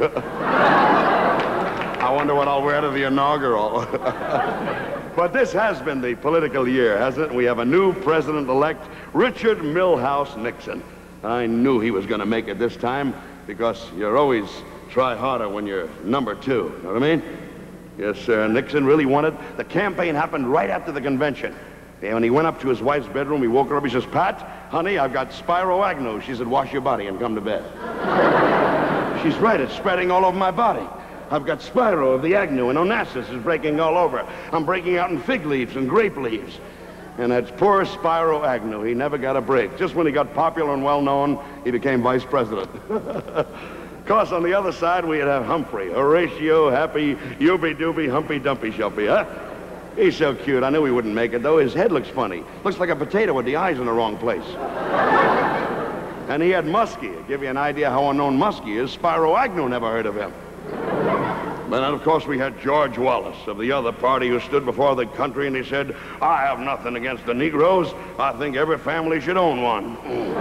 I wonder what I'll wear to the inaugural. But this has been the political year, hasn't it? We have a new president-elect, Richard Milhouse Nixon. I knew he was going to make it this time, because you always try harder when you're number two. You know what I mean? Yes, sir. Nixon really wanted. The campaign happened right after the convention. And when he went up to his wife's bedroom, he woke her up. He says, "Pat, honey, I've got Spyro Agnew." She said, "Wash your body and come to bed." She's right. It's spreading all over my body. I've got Spyro of the Agnew, and Onassis is breaking all over. I'm breaking out in fig leaves and grape leaves. And that's poor Spyro Agnew. He never got a break. Just when he got popular and well-known, he became vice president. Of course, on the other side, we'd have Humphrey. Horatio, Happy, Yoobie-Doobie, Humpy-Dumpy Shumpy, huh? He's so cute. I knew he wouldn't make it, though. His head looks funny. Looks like a potato with the eyes in the wrong place. And he had Muskie. To give you an idea how unknown Muskie is, Spyro Agnew never heard of him. But then, of course, we had George Wallace of the other party, who stood before the country and he said, "I have nothing against the Negroes. I think every family should own one."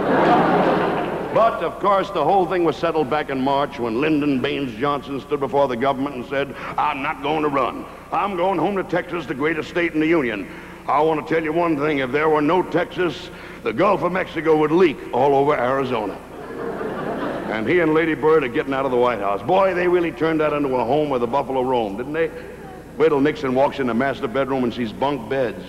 But, of course, the whole thing was settled back in March when Lyndon Baines Johnson stood before the government and said, "I'm not going to run. I'm going home to Texas, the greatest state in the Union. I want to tell you one thing. If there were no Texas, the Gulf of Mexico would leak all over Arizona." And he and Lady Bird are getting out of the White House. Boy, they really turned that into a home where the buffalo roam, didn't they? Wait till Nixon walks in the master bedroom and sees bunk beds.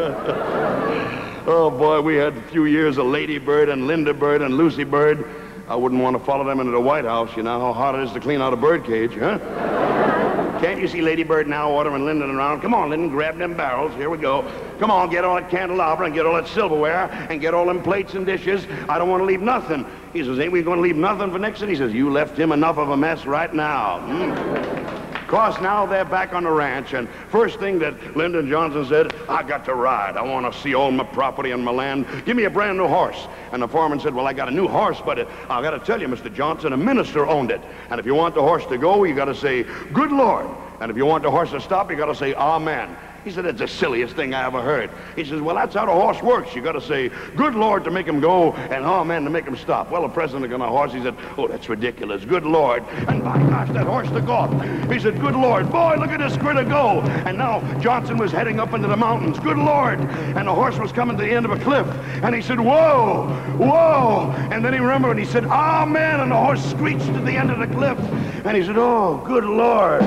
Oh, boy, we had a few years of Lady Bird and Linda Bird and Lucy Bird. I wouldn't want to follow them into the White House. You know how hard it is to clean out a bird cage, huh? Can't you see Lady Bird now ordering Lyndon around? Come on, Lyndon, grab them barrels. Here we go. Come on, get all that candelabra and get all that silverware and get all them plates and dishes. I don't want to leave nothing. He says, "Ain't we going to leave nothing for Nixon?" He says, "You left him enough of a mess right now." Of course, now they're back on the ranch, and first thing that Lyndon Johnson said, "I got to ride. I want to see all my property and my land. Give me a brand new horse." And the foreman said, "Well, I got a new horse, but I got to tell you, Mr. Johnson, a minister owned it. And if you want the horse to go, you got to say, 'Good Lord.' And if you want the horse to stop, you got to say, 'Amen.' He said, that's the silliest thing I ever heard. He says, well, that's how the horse works. You got to say, good Lord, to make him go, and oh, man, to make him stop. Well, the president on a horse, he said, oh, that's ridiculous. Good Lord. And by gosh, that horse took off. He said, good Lord, boy, look at this critter go. And now Johnson was heading up into the mountains. Good Lord. And the horse was coming to the end of a cliff. And he said, whoa, whoa. And then he remembered, and he said, oh, man. And the horse screeched at the end of the cliff. And he said, oh, good Lord.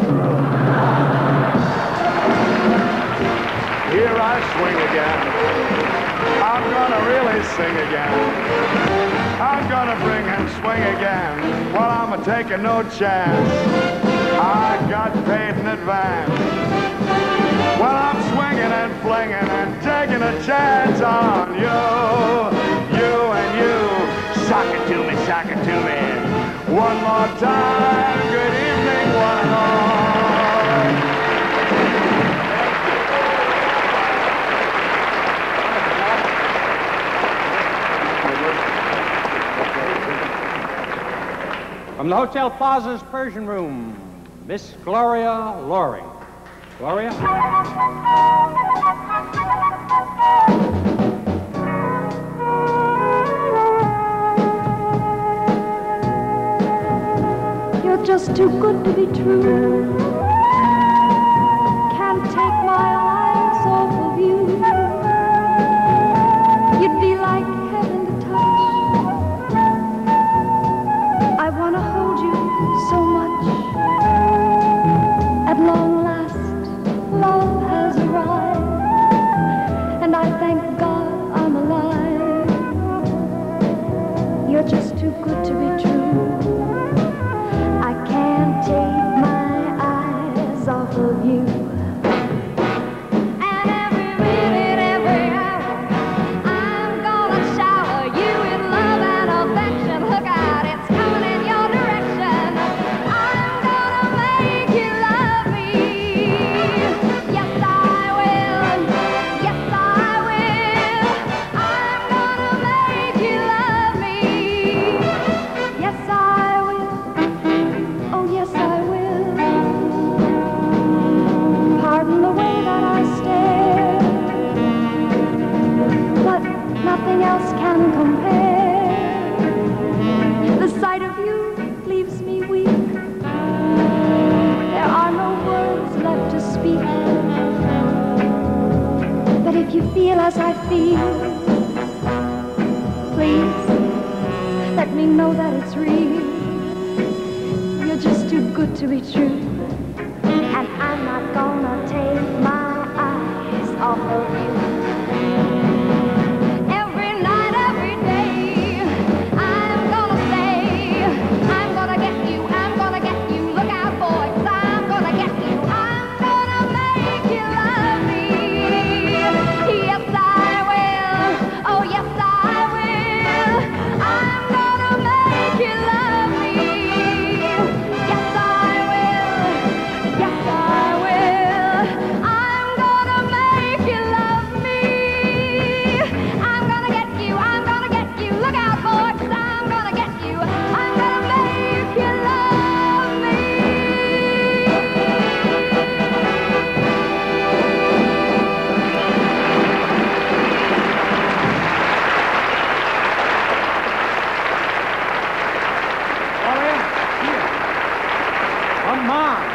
Here I swing again. I'm gonna really sing again. I'm gonna bring him swing again. Well, I'm taking no chance. I got paid in advance. Well, I'm swinging and flinging and taking a chance on you. You and you. Sock it to me, sock it to me. One more time. Good evening, one and all. From the Hotel Plaza's Persian Room, Miss Gloria Loring. Gloria? You're just too good to be true. Can't take my eyes off of you. You'd be like heaven to touch. I want to hold you so much. At long last, love has arrived, and I thank God I'm alive. You're just too good to be true. I can't take my eyes off of you. And every minute, every hour, I'm gonna shower you with love and affection. Look out, it's coming in your direction. I'm gonna make you love me. Yes, I will. Yes, I will. I'm gonna make you love me. Yes, I will. Oh, yes, I will. Pardon the way that I stare, but nothing else can compare. The sight of you leaves me weak. There are no words left to speak. But if you feel as I feel, please let me know that it's real. You're just too good to be true. And I'm not gonna take my eyes off of you. Every night, every day, I'm gonna say, I'm gonna get you, I'm gonna get you. Look out, boy, 'cause I'm gonna get you. I'm gonna make you love me. Yes, I will. Oh, yes, I will. I'm gonna make you love me. Yes, I will. Yes, I will. I'm gonna make you love me. I'm gonna get you. I'm gonna get you. Look out, boy, 'cause I'm gonna get you. I'm gonna make you love me. Gloria? Here. Come on.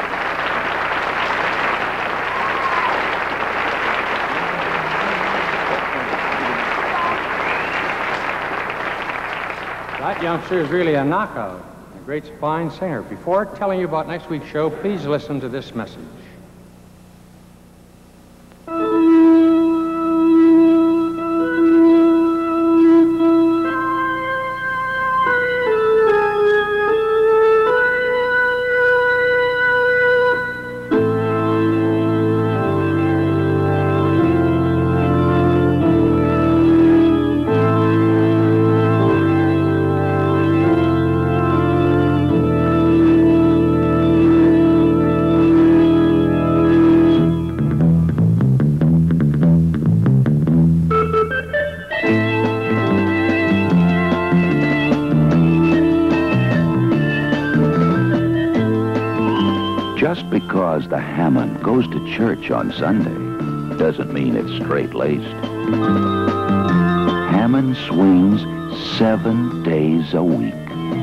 That youngster is really a knockout, a great fine singer. Before telling you about next week's show, please listen to this message. Just because the Hammond goes to church on Sunday doesn't mean it's straight-laced. Hammond swings 7 days a week.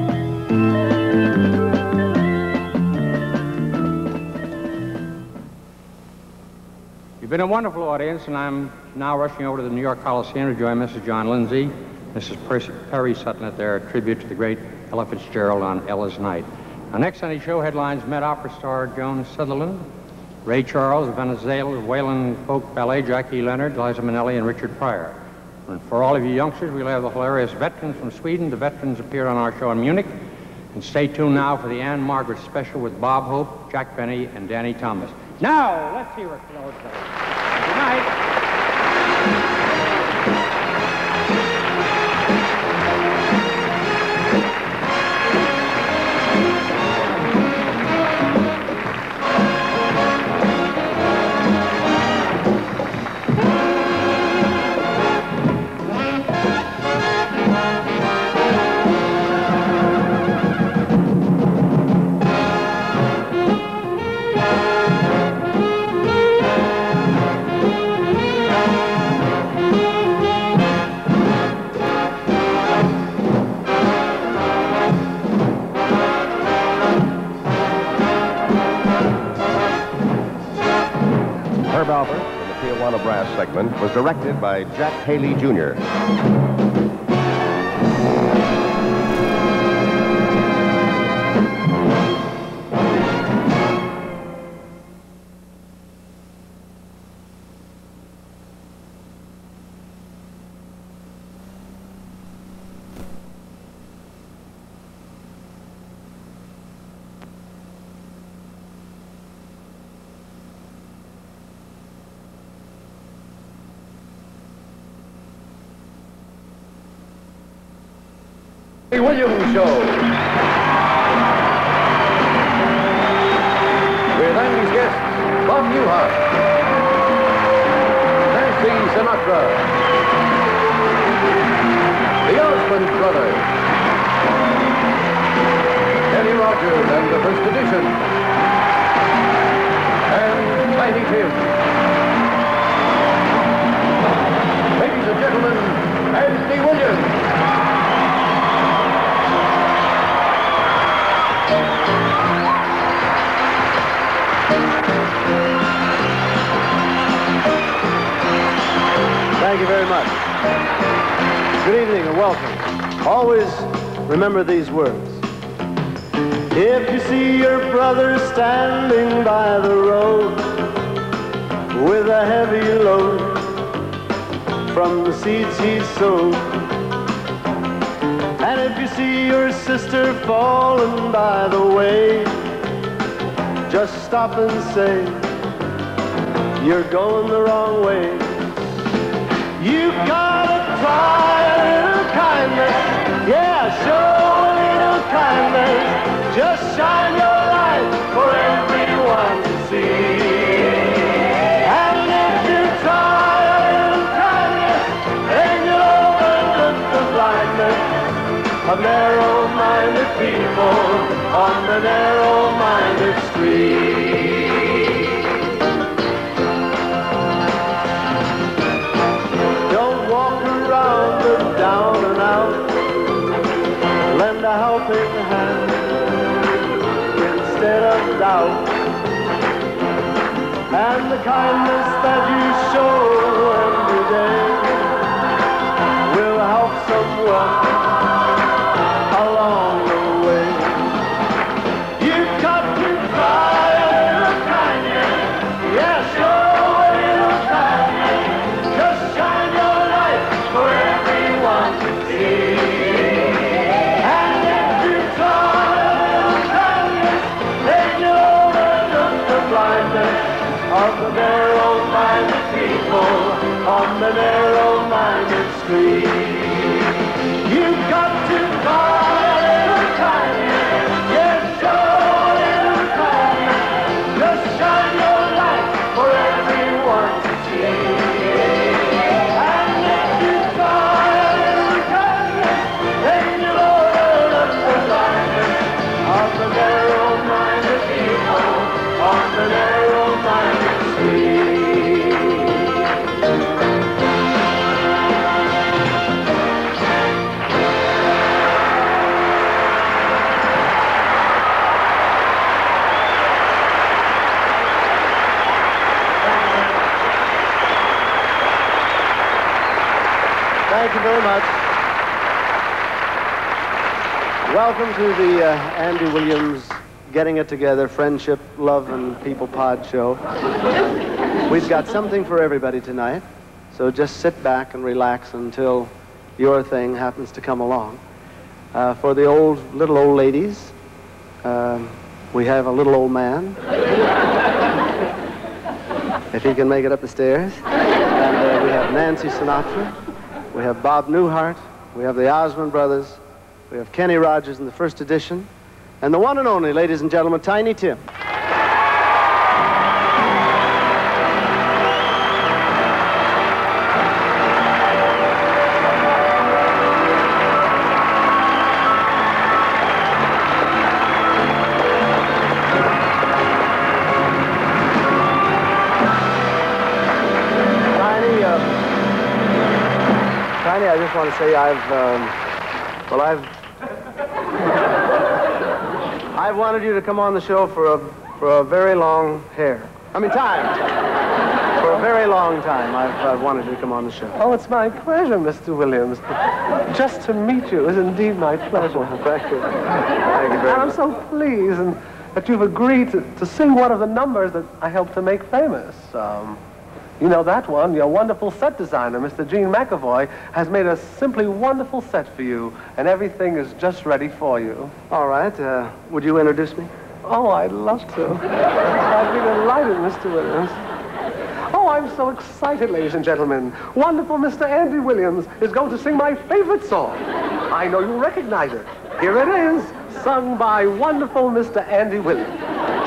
You've been a wonderful audience, and I'm now rushing over to the New York Coliseum to join Mrs. John Lindsay, Mrs. Perry Sutton at their tribute to the great Ella Fitzgerald on Ella's Night. Our next Sunday show headlines Met Opera star Joan Sutherland, Ray Charles, Venezuela, Wayland Folk Ballet, Jackie Leonard, Liza Minnelli, and Richard Pryor. And for all of you youngsters, we'll have the hilarious veterans from Sweden. The veterans appeared on our show in Munich. And stay tuned now for the Anne Margaret special with Bob Hope, Jack Benny, and Danny Thomas. Now, let's hear it for those guys. Good night. Brass segment was directed by Jack Haley, Jr. Williams Show. With Andy's guests, Bob Newhart, Nancy Sinatra, the Osmond Brothers, Kenny Rogers and the First Edition, and Tiny Tim. Ladies and gentlemen, Andy Williams. Thank you very much. Good evening and welcome. Always remember these words. If you see your brother standing by the road with a heavy load from the seeds he sowed, and if you see your sister falling by the way, just stop and say, you're going the wrong way. You gotta try a little kindness, yeah, show a little kindness. Just shine your light for everyone to see. And if you try a little kindness, then you'll overlook the blindness of narrow-minded people on the narrow-minded street. Down and out, lend a helping hand instead of doubt. And the kindness that you show every day will help someone along the way. You've got to try a little kindness, yeah, show a little kindness. Just shine your light for everyone to see. And if you try a little kindness, then you'll overlook the blindness of the narrow-minded people on the narrow-minded street. You've got to try a little kindness, yes, show a little kindness. Just shine your light for everyone to see. The narrow-minded people on the narrow-minded street. you very much. Welcome to the Andy Williams Getting It Together Friendship, Love, and People Pod show. We've got something for everybody tonight, so just sit back and relax until your thing happens to come along. For the little old ladies, we have a little old man, if he can make it up the stairs. And we have Nancy Sinatra, we have Bob Newhart, we have the Osmond Brothers, we have Kenny Rogers in the first edition, and the one and only, ladies and gentlemen, Tiny Tim. Tiny, I just want to say I've wanted you to come on the show for a very long time. For a very long time, I've wanted you to come on the show. Oh, it's my pleasure, Mr. Williams. Just to meet you is indeed my pleasure. Thank you. Thank you very And I'm much. so pleased that you've agreed to sing one of the numbers that I helped to make famous. You know that one, your wonderful set designer, Mr. Gene McAvoy, has made a simply wonderful set for you, and everything is just ready for you. All right. Would you introduce me? Oh, I'd love to. I'd be delighted, Mr. Williams. Oh, I'm so excited, ladies and gentlemen. Wonderful Mr. Andy Williams is going to sing my favorite song. I know you'll recognize it. Here it is, sung by wonderful Mr. Andy Williams.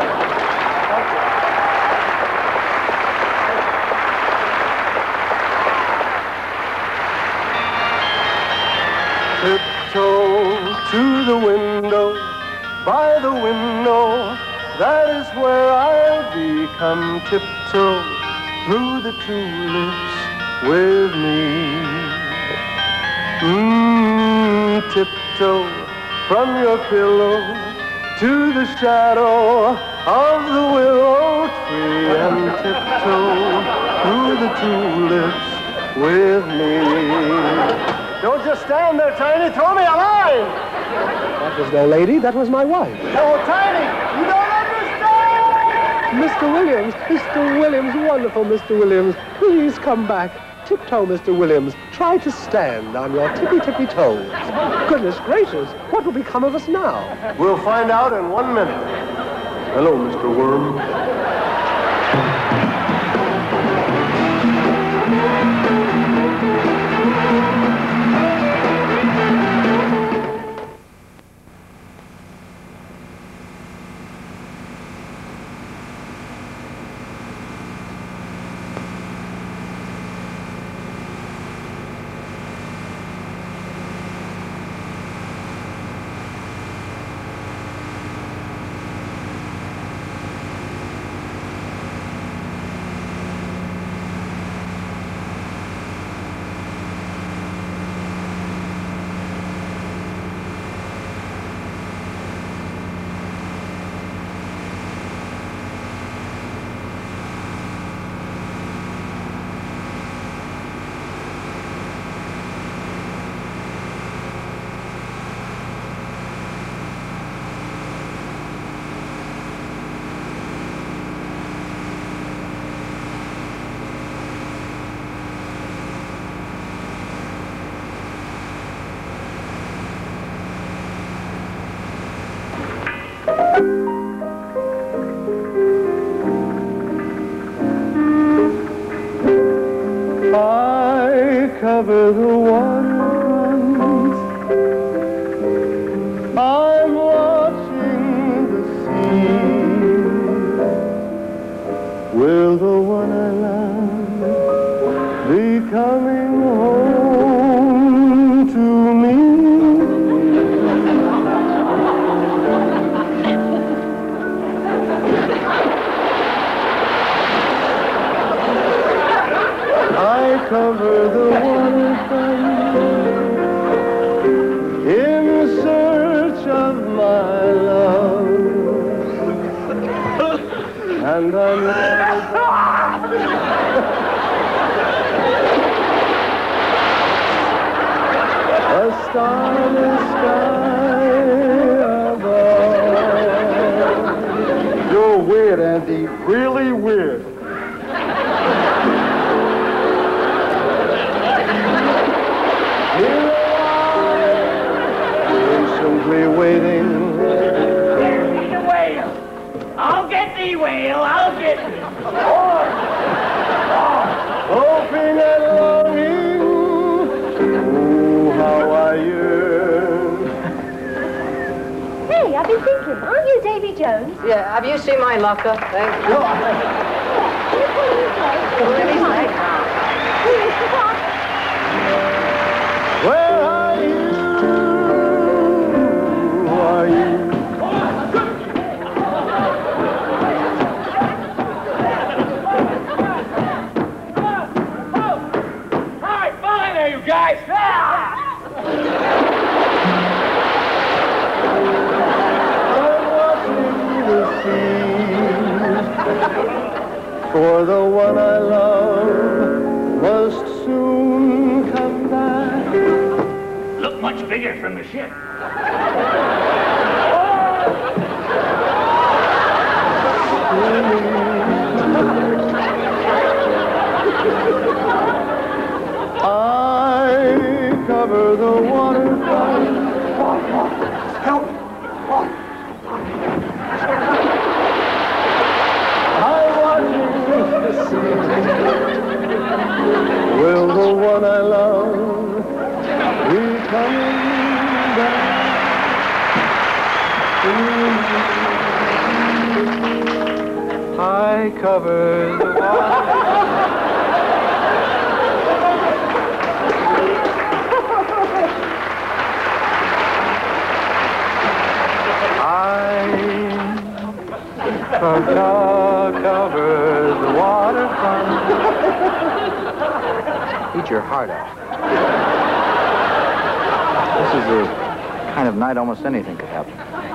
Tiptoe to the window, by the window, that is where I'll be. Come tiptoe through the tulips with me. Tiptoe from your pillow to the shadow of the willow tree, and tiptoe through the tulips with me. Don't just stand there, Tiny. Throw me a line. That was no lady. That was my wife. Oh, Tiny, you don't understand. Mr. Williams, wonderful Mr. Williams. Please come back. Tiptoe, Mr. Williams. Try to stand on your tippy-tippy toes. Goodness gracious, what will become of us now? We'll find out in 1 minute. Hello, Mr. Worm. Cover the waterfront. I'm watching the sea. Will the one I love be coming home to me? I cover the waterfront in search of my love, and I'm starless sky above. You're weird, Andy. Really weird. Here patiently waiting. The whale. I'll get the whale. I'll get it. Hoping and longing, oh, how I yearn. Hey, I've been thinking, aren't you Davy Jones? Yeah, have you seen my locker? Thank you. Where are you? Who are you? All right, fine there, you guys. For the one I love must soon come back. Look much bigger from the ship. I cover the waterfront. Help! I'm watching the sea. Will the one I love be coming back? I cover the water. Covers the waterfront. Eat your heart out. This is the kind of night almost anything could happen.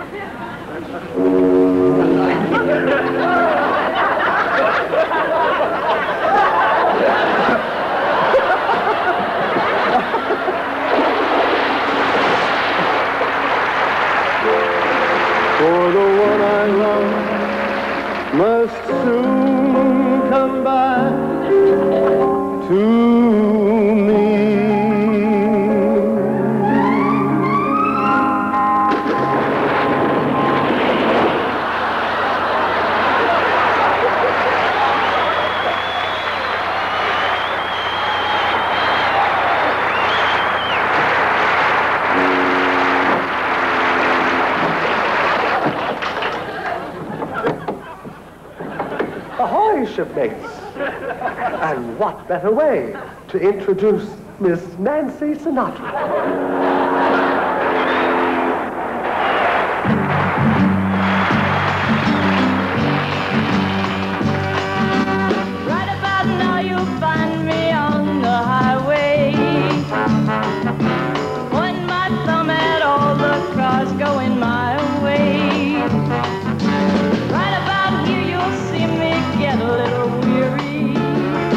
For the one I love must soon come back to me. Ahoy, shipmates! And what better way to introduce Miss Nancy Sinatra? Right about now you'll find me on the highway, pointing my thumb at all the cars going my way. Right about here you'll see me get a little weary.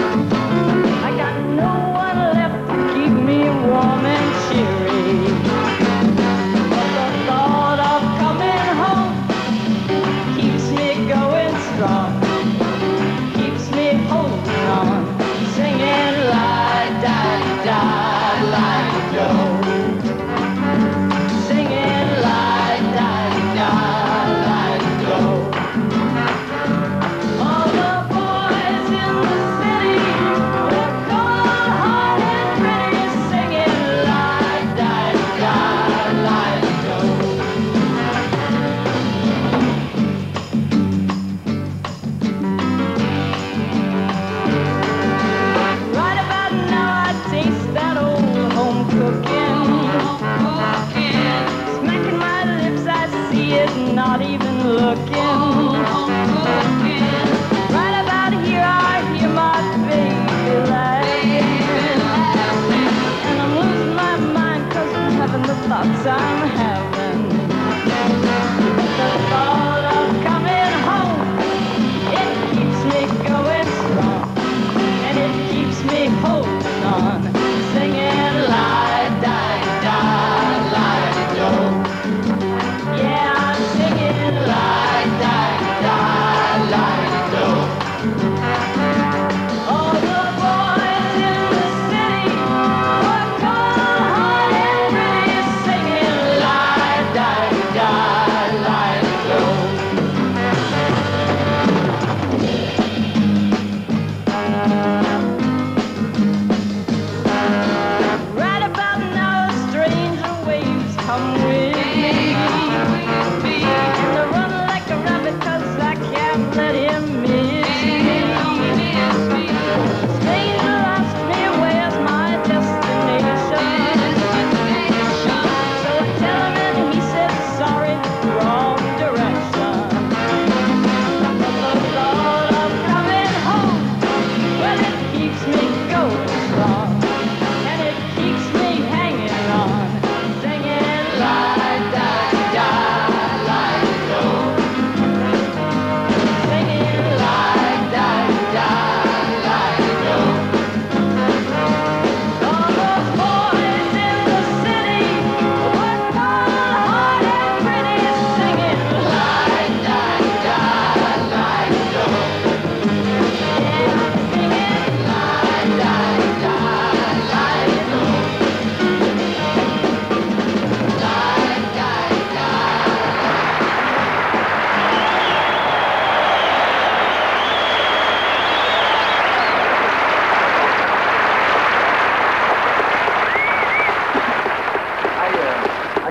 I got no one left to keep me warm and cheery.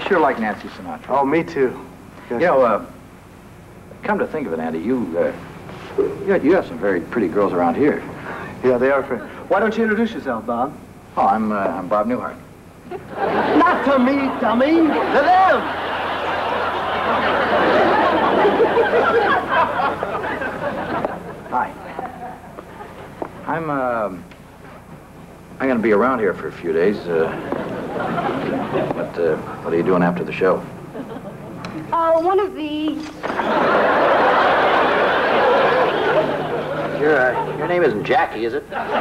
sure like Nancy Sinatra. Oh, me too. You know, come to think of it, Andy, you have some very pretty girls around here. Yeah, they are pretty. Why don't you introduce yourself, Bob? Oh, I'm Bob Newhart. Not to me, dummy. To them. Hi. I'm going to be around here for a few days. What are you doing after the show? Oh, one of these. Your name isn't Jackie, is it?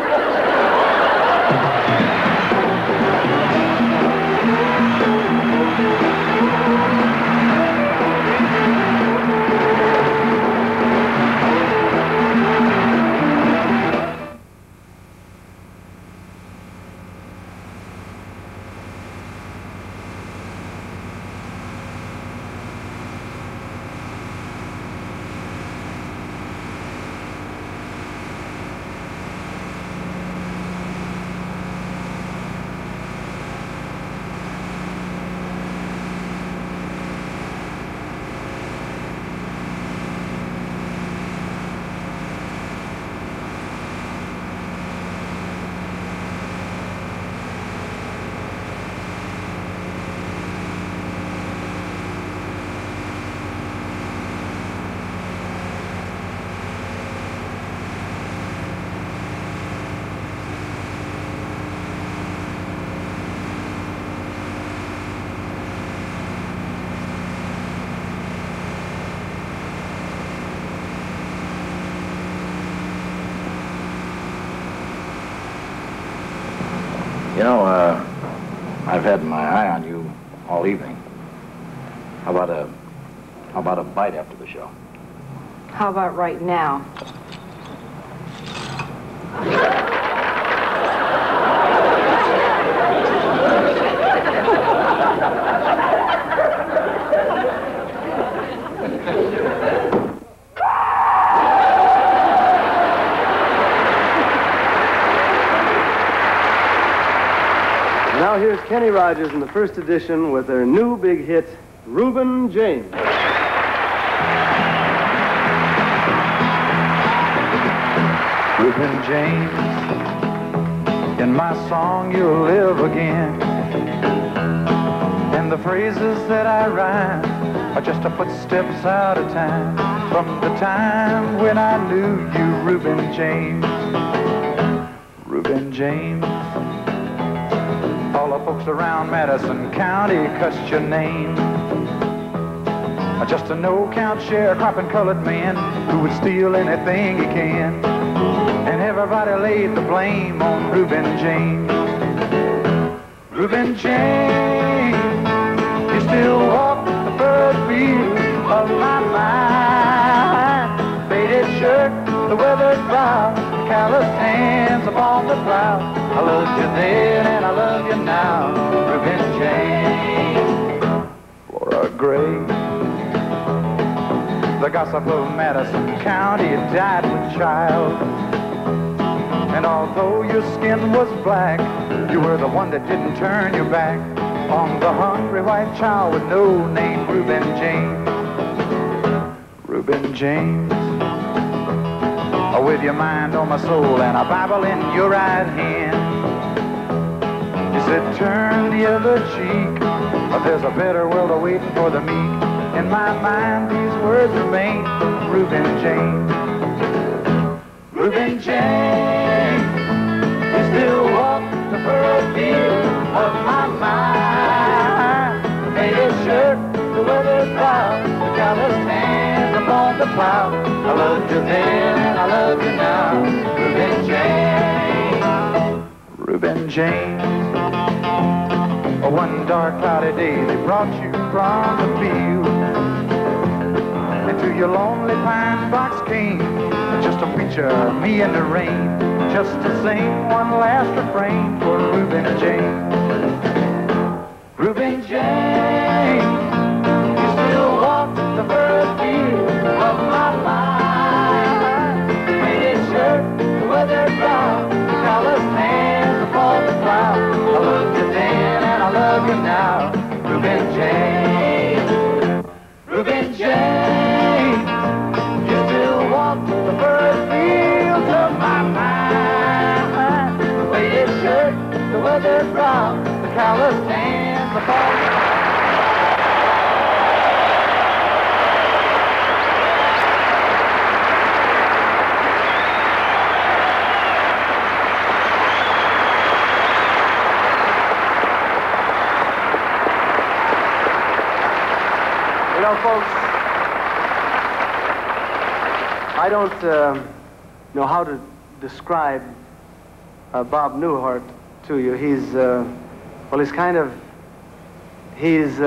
You know, I've had my eye on you all evening. How about a bite after the show? How about right now? Now here's Kenny Rogers in the first edition with their new big hit, Reuben James. Reuben James, in my song you'll live again. And the phrases that I rhyme are just a footsteps out of time. From the time when I knew you, Reuben James. Reuben James. All the folks around Madison County cussed your name. Just a no-count sharecropping colored man who would steal anything he can. And everybody laid the blame on Reuben James. Reuben James, you still walk the furrowed field of my mind. Faded shirt, the weathered brow, calloused hands upon the plow. I loved you then and I love you now, Reuben James. Laura Gray, the gossip of Madison County died with child. And although your skin was black, you were the one that didn't turn your back on the hungry white child with no name, Reuben James. Reuben James. With your mind on my soul and a Bible in your right hand. You said, turn the other cheek, there's a better world awaiting for the meek. In my mind, these words remain from Reuben James. Reuben James, you still walk the furrowed field of my mind. The faded shirt, the weathered brow, the calloused hands upon the plow. I loved you then and I love you now, Reuben James. Reuben James. One dark cloudy day they brought you from the field. Into your lonely pine box came just a preacher, me in the rain, just to sing one last refrain for Reuben James. Reuben James, you still walk the furrowed field of my mind. Faded shirt, the weathered brow, the calloused hands upon the plow. I loved you then and I love you now, Reuben James. weather brown, the callous tan, the fall. You know, folks, I don't know how to describe Bob Newhart to you. He's, well, he's kind of, he's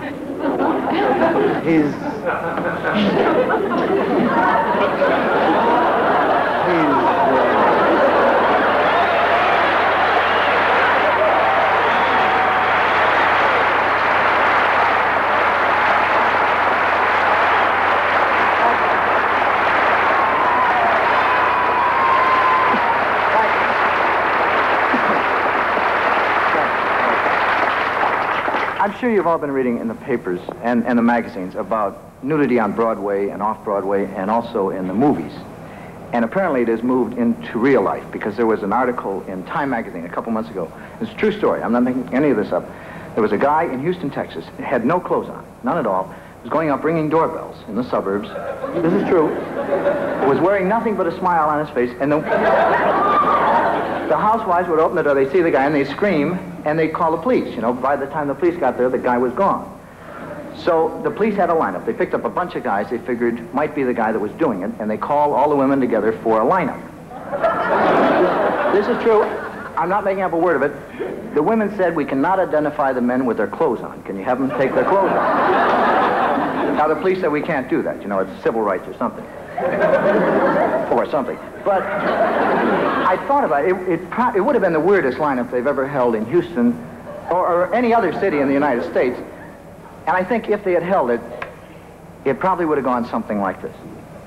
I'm sure you've all been reading in the papers and the magazines about nudity on Broadway and off-Broadway and also in the movies. And apparently it has moved into real life because there was an article in Time magazine a couple months ago. It's a true story. I'm not making any of this up. There was a guy in Houston, Texas, had no clothes on, none at all. Was going out ringing doorbells in the suburbs. This is true. Was wearing nothing but a smile on his face, and the housewives would open the door, they see the guy, and they scream, and they call the police. You know, by the time the police got there, the guy was gone. So the police had a lineup. They picked up a bunch of guys they figured might be the guy that was doing it, and they called all the women together for a lineup. This is true. I'm not making up a word of it. The women said, we cannot identify the men with their clothes on. Can you have them take their clothes off? Now, the police said, we can't do that. You know, it's civil rights or something. Or something. But I thought about it. It would have been the weirdest lineup they've ever held in Houston or any other city in the United States. And I think if they had held it, it probably would have gone something like this.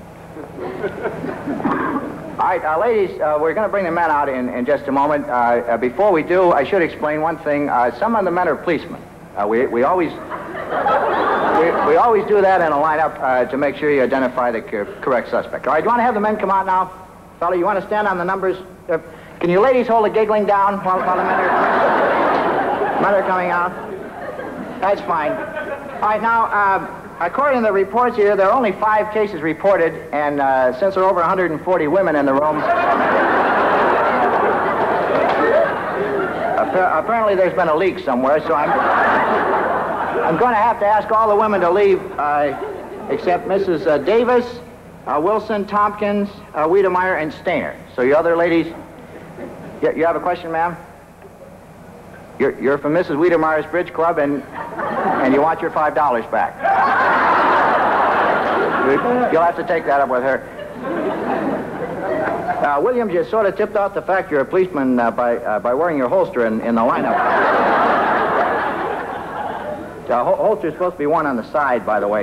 All right, ladies, we're going to bring the men out in just a moment. Before we do, I should explain one thing. Some of the men are policemen. We always do that in a lineup to make sure you identify the correct suspect. All right, do you want to have the men come out now? Fella, you want to stand on the numbers? Can you ladies hold the giggling down while the men are coming out? That's fine. All right, now, according to the reports here, there are only 5 cases reported, and since there are over 140 women in the room, apparently there's been a leak somewhere, so I'm going to have to ask all the women to leave, except Mrs. Davis, Wilson, Tompkins, Wiedemeyer, and Stainer. So you other ladies, you have a question, ma'am? You're from Mrs. Wiedemeyer's Bridge Club, and you want your $5 back. You'll have to take that up with her. Williams, you sort of tipped off the fact you're a policeman by wearing your holster in the lineup. Holster's supposed to be worn on the side, by the way.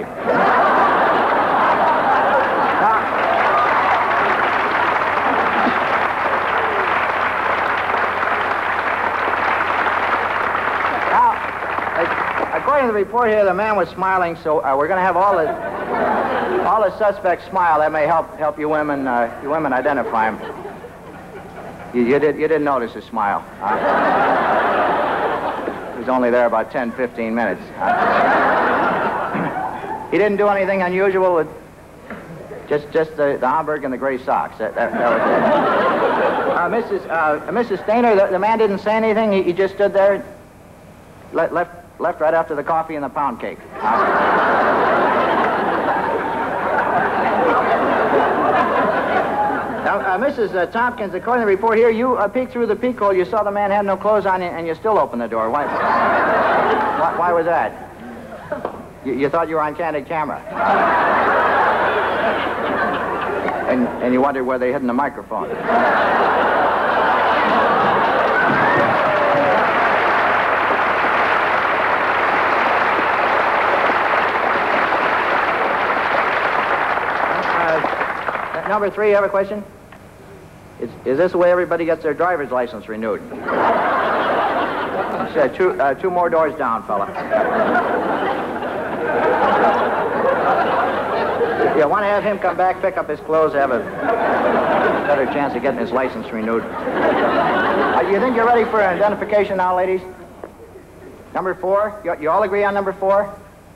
According to the report here, the man was smiling, so we're going to have all the suspects smile. That may help you women identify him. You didn't notice his smile. He was only there about 10, 15 minutes. He didn't do anything unusual. Just the Homburg and the gray socks. That was it. Mrs. Stainer, the man didn't say anything. He just stood there, left right after the coffee and the pound cake. Now, Mrs. Tompkins, according to the report here, you peeked through the peek hole. You saw the man had no clothes on, and you still opened the door. Why was that? You thought you were on candid camera. And you wondered where they hid the microphone. Number 3, you have a question? Is this the way everybody gets their driver's license renewed? Two more doors down, fella. You want to have him come back, pick up his clothes, have a better chance of getting his license renewed. You think you're ready for identification now, ladies? Number 4? You all agree on number 4?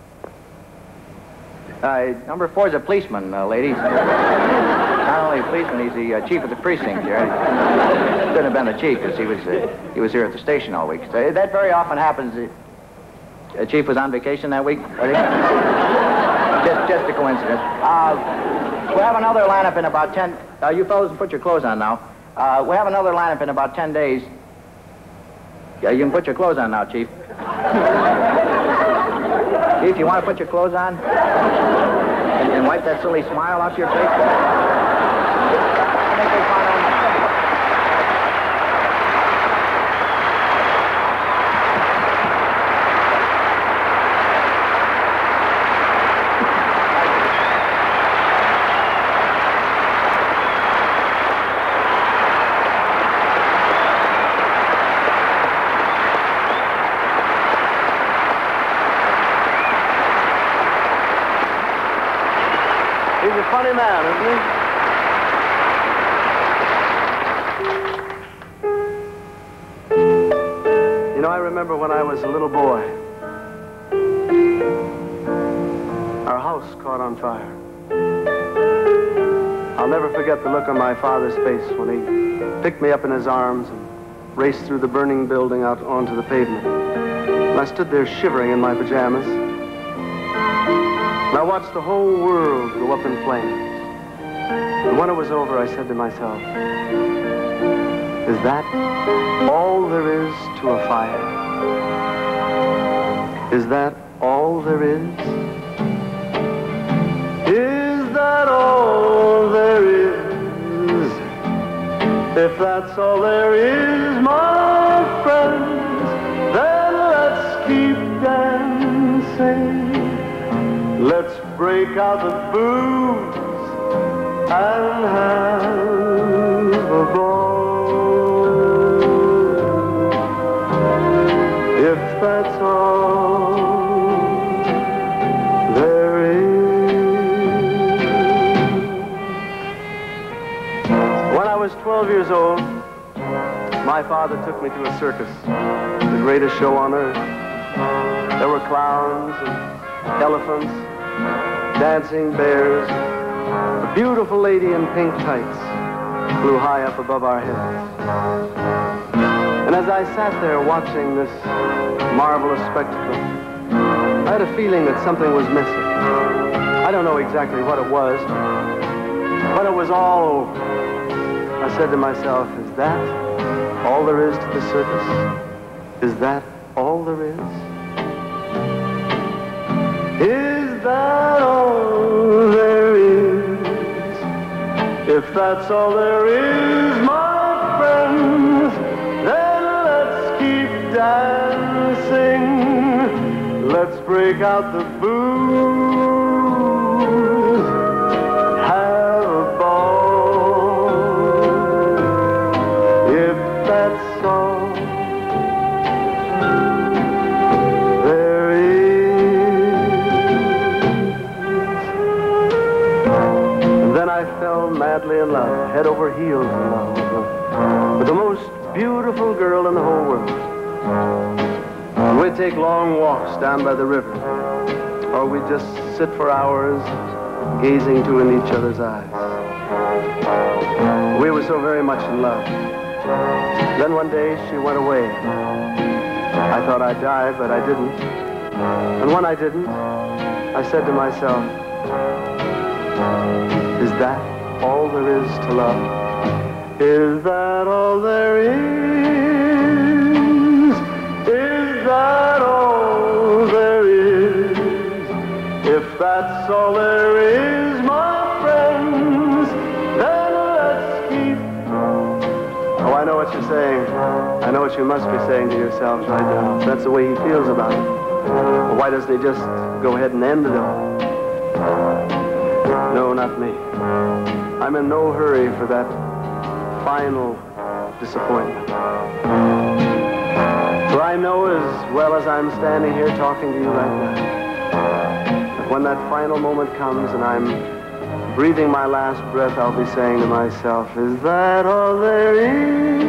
Number 4 is a policeman, ladies. Not only a policeman, he's the chief of the precinct here. Couldn't have been the chief because he was here at the station all week. So that very often happens. The chief was on vacation that week. Just a coincidence. We'll have another lineup in about 10... you fellas put your clothes on now. We'll have another lineup in about 10 days. Yeah, you can put your clothes on now, Chief. Chief, you want to put your clothes on? And wipe that silly smile off your face? I think they found out. He's a funny man, isn't he? You know, I remember when I was a little boy. Our house caught on fire. I'll never forget the look on my father's face when he picked me up in his arms and raced through the burning building out onto the pavement. And I stood there shivering in my pajamas. And I watched the whole world go up in flames. And when it was over, I said to myself, is that all there is to a fire? Is that all there is? Is that all there is? If that's all there is, my friends, then let's keep dancing. Let's break out the booze and have a ball. If that's all there is. When I was 12 years old, my father took me to a circus, the greatest show on earth. There were clowns and elephants, dancing bears. A beautiful lady in pink tights flew high up above our heads. And as I sat there watching this marvelous spectacle, I had a feeling that something was missing. I don't know exactly what it was. When it was all over, I said to myself, is that all there is to the circus? Is that all there is? Is that all there is? If that's all there is, my friends, then let's keep dancing. Let's break out the booze, have a ball. If that's all there is. I fell madly in love, head over heels in love with the most beautiful girl in the whole world. And we'd take long walks down by the river, or we'd just sit for hours gazing in each other's eyes. We were so very much in love. Then one day she went away. I thought I'd die, but I didn't. And when I didn't, I said to myself, is that all there is to love? Is that all there is? Is that all there is? If that's all there is, my friends, then let's keep... Oh, I know what you're saying. I know what you must be saying to yourselves right now. That's the way he feels about it. Well, why doesn't he just go ahead and end it all? No, not me. I'm in no hurry for that final disappointment. For I know as well as I'm standing here talking to you right now, that when that final moment comes and I'm breathing my last breath, I'll be saying to myself, is that all there is?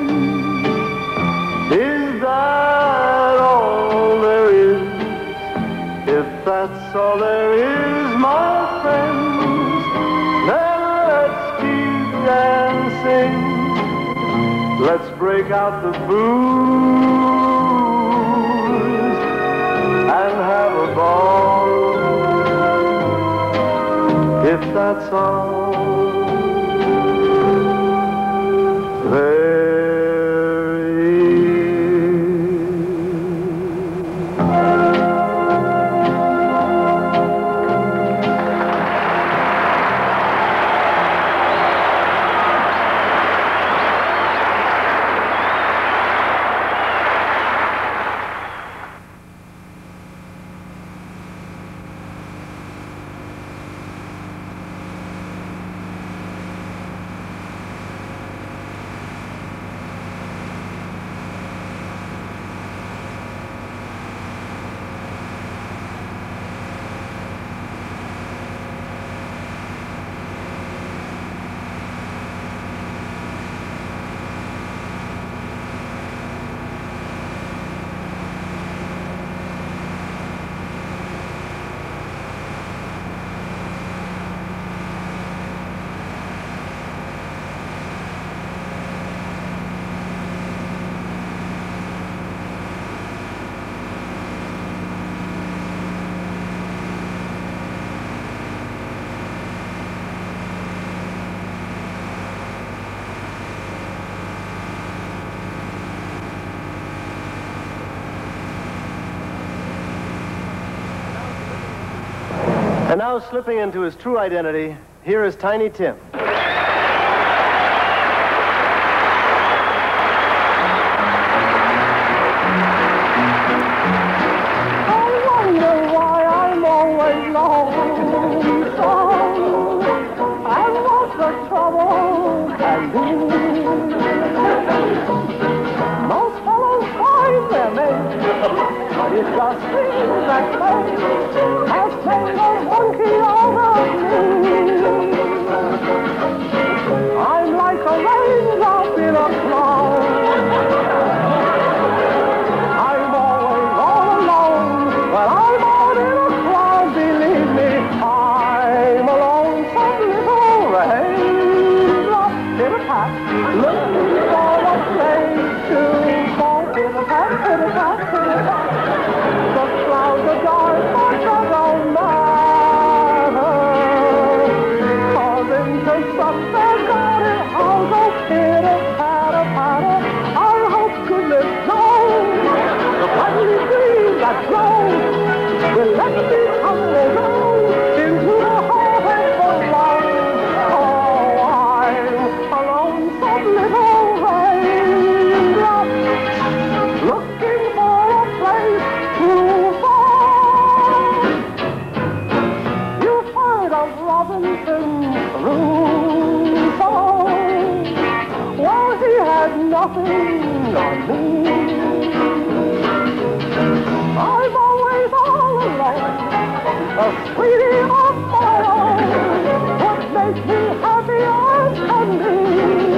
Is that all there is? If that's all there is, my friends, then let's keep dancing. Let's break out the booze and have a ball. If that's all there And now, slipping into his true identity, here is Tiny Tim. It just seems that fate has taken a monkey over me. I'm like a raindrop in a cloud. I'm always all alone when I'm out in a cloud. Believe me, I'm a lonesome little raindrop in a pat, looking for a place to fall. In a pat, in a pat, in a pat. The clouds are dark, but that don't matter. 'Cause into something got it, I'll go pitter-patter, patter. I hope goodness knows the friendly breeze that blows will let me tumble down into the heart of love. Oh, I'm a lonesome little raindrop looking for a place to fall. You've heard of Robinson's Crusoe? Well, he had nothing on me. I'm always all alone, a sweetie of my own would make me happy as can be.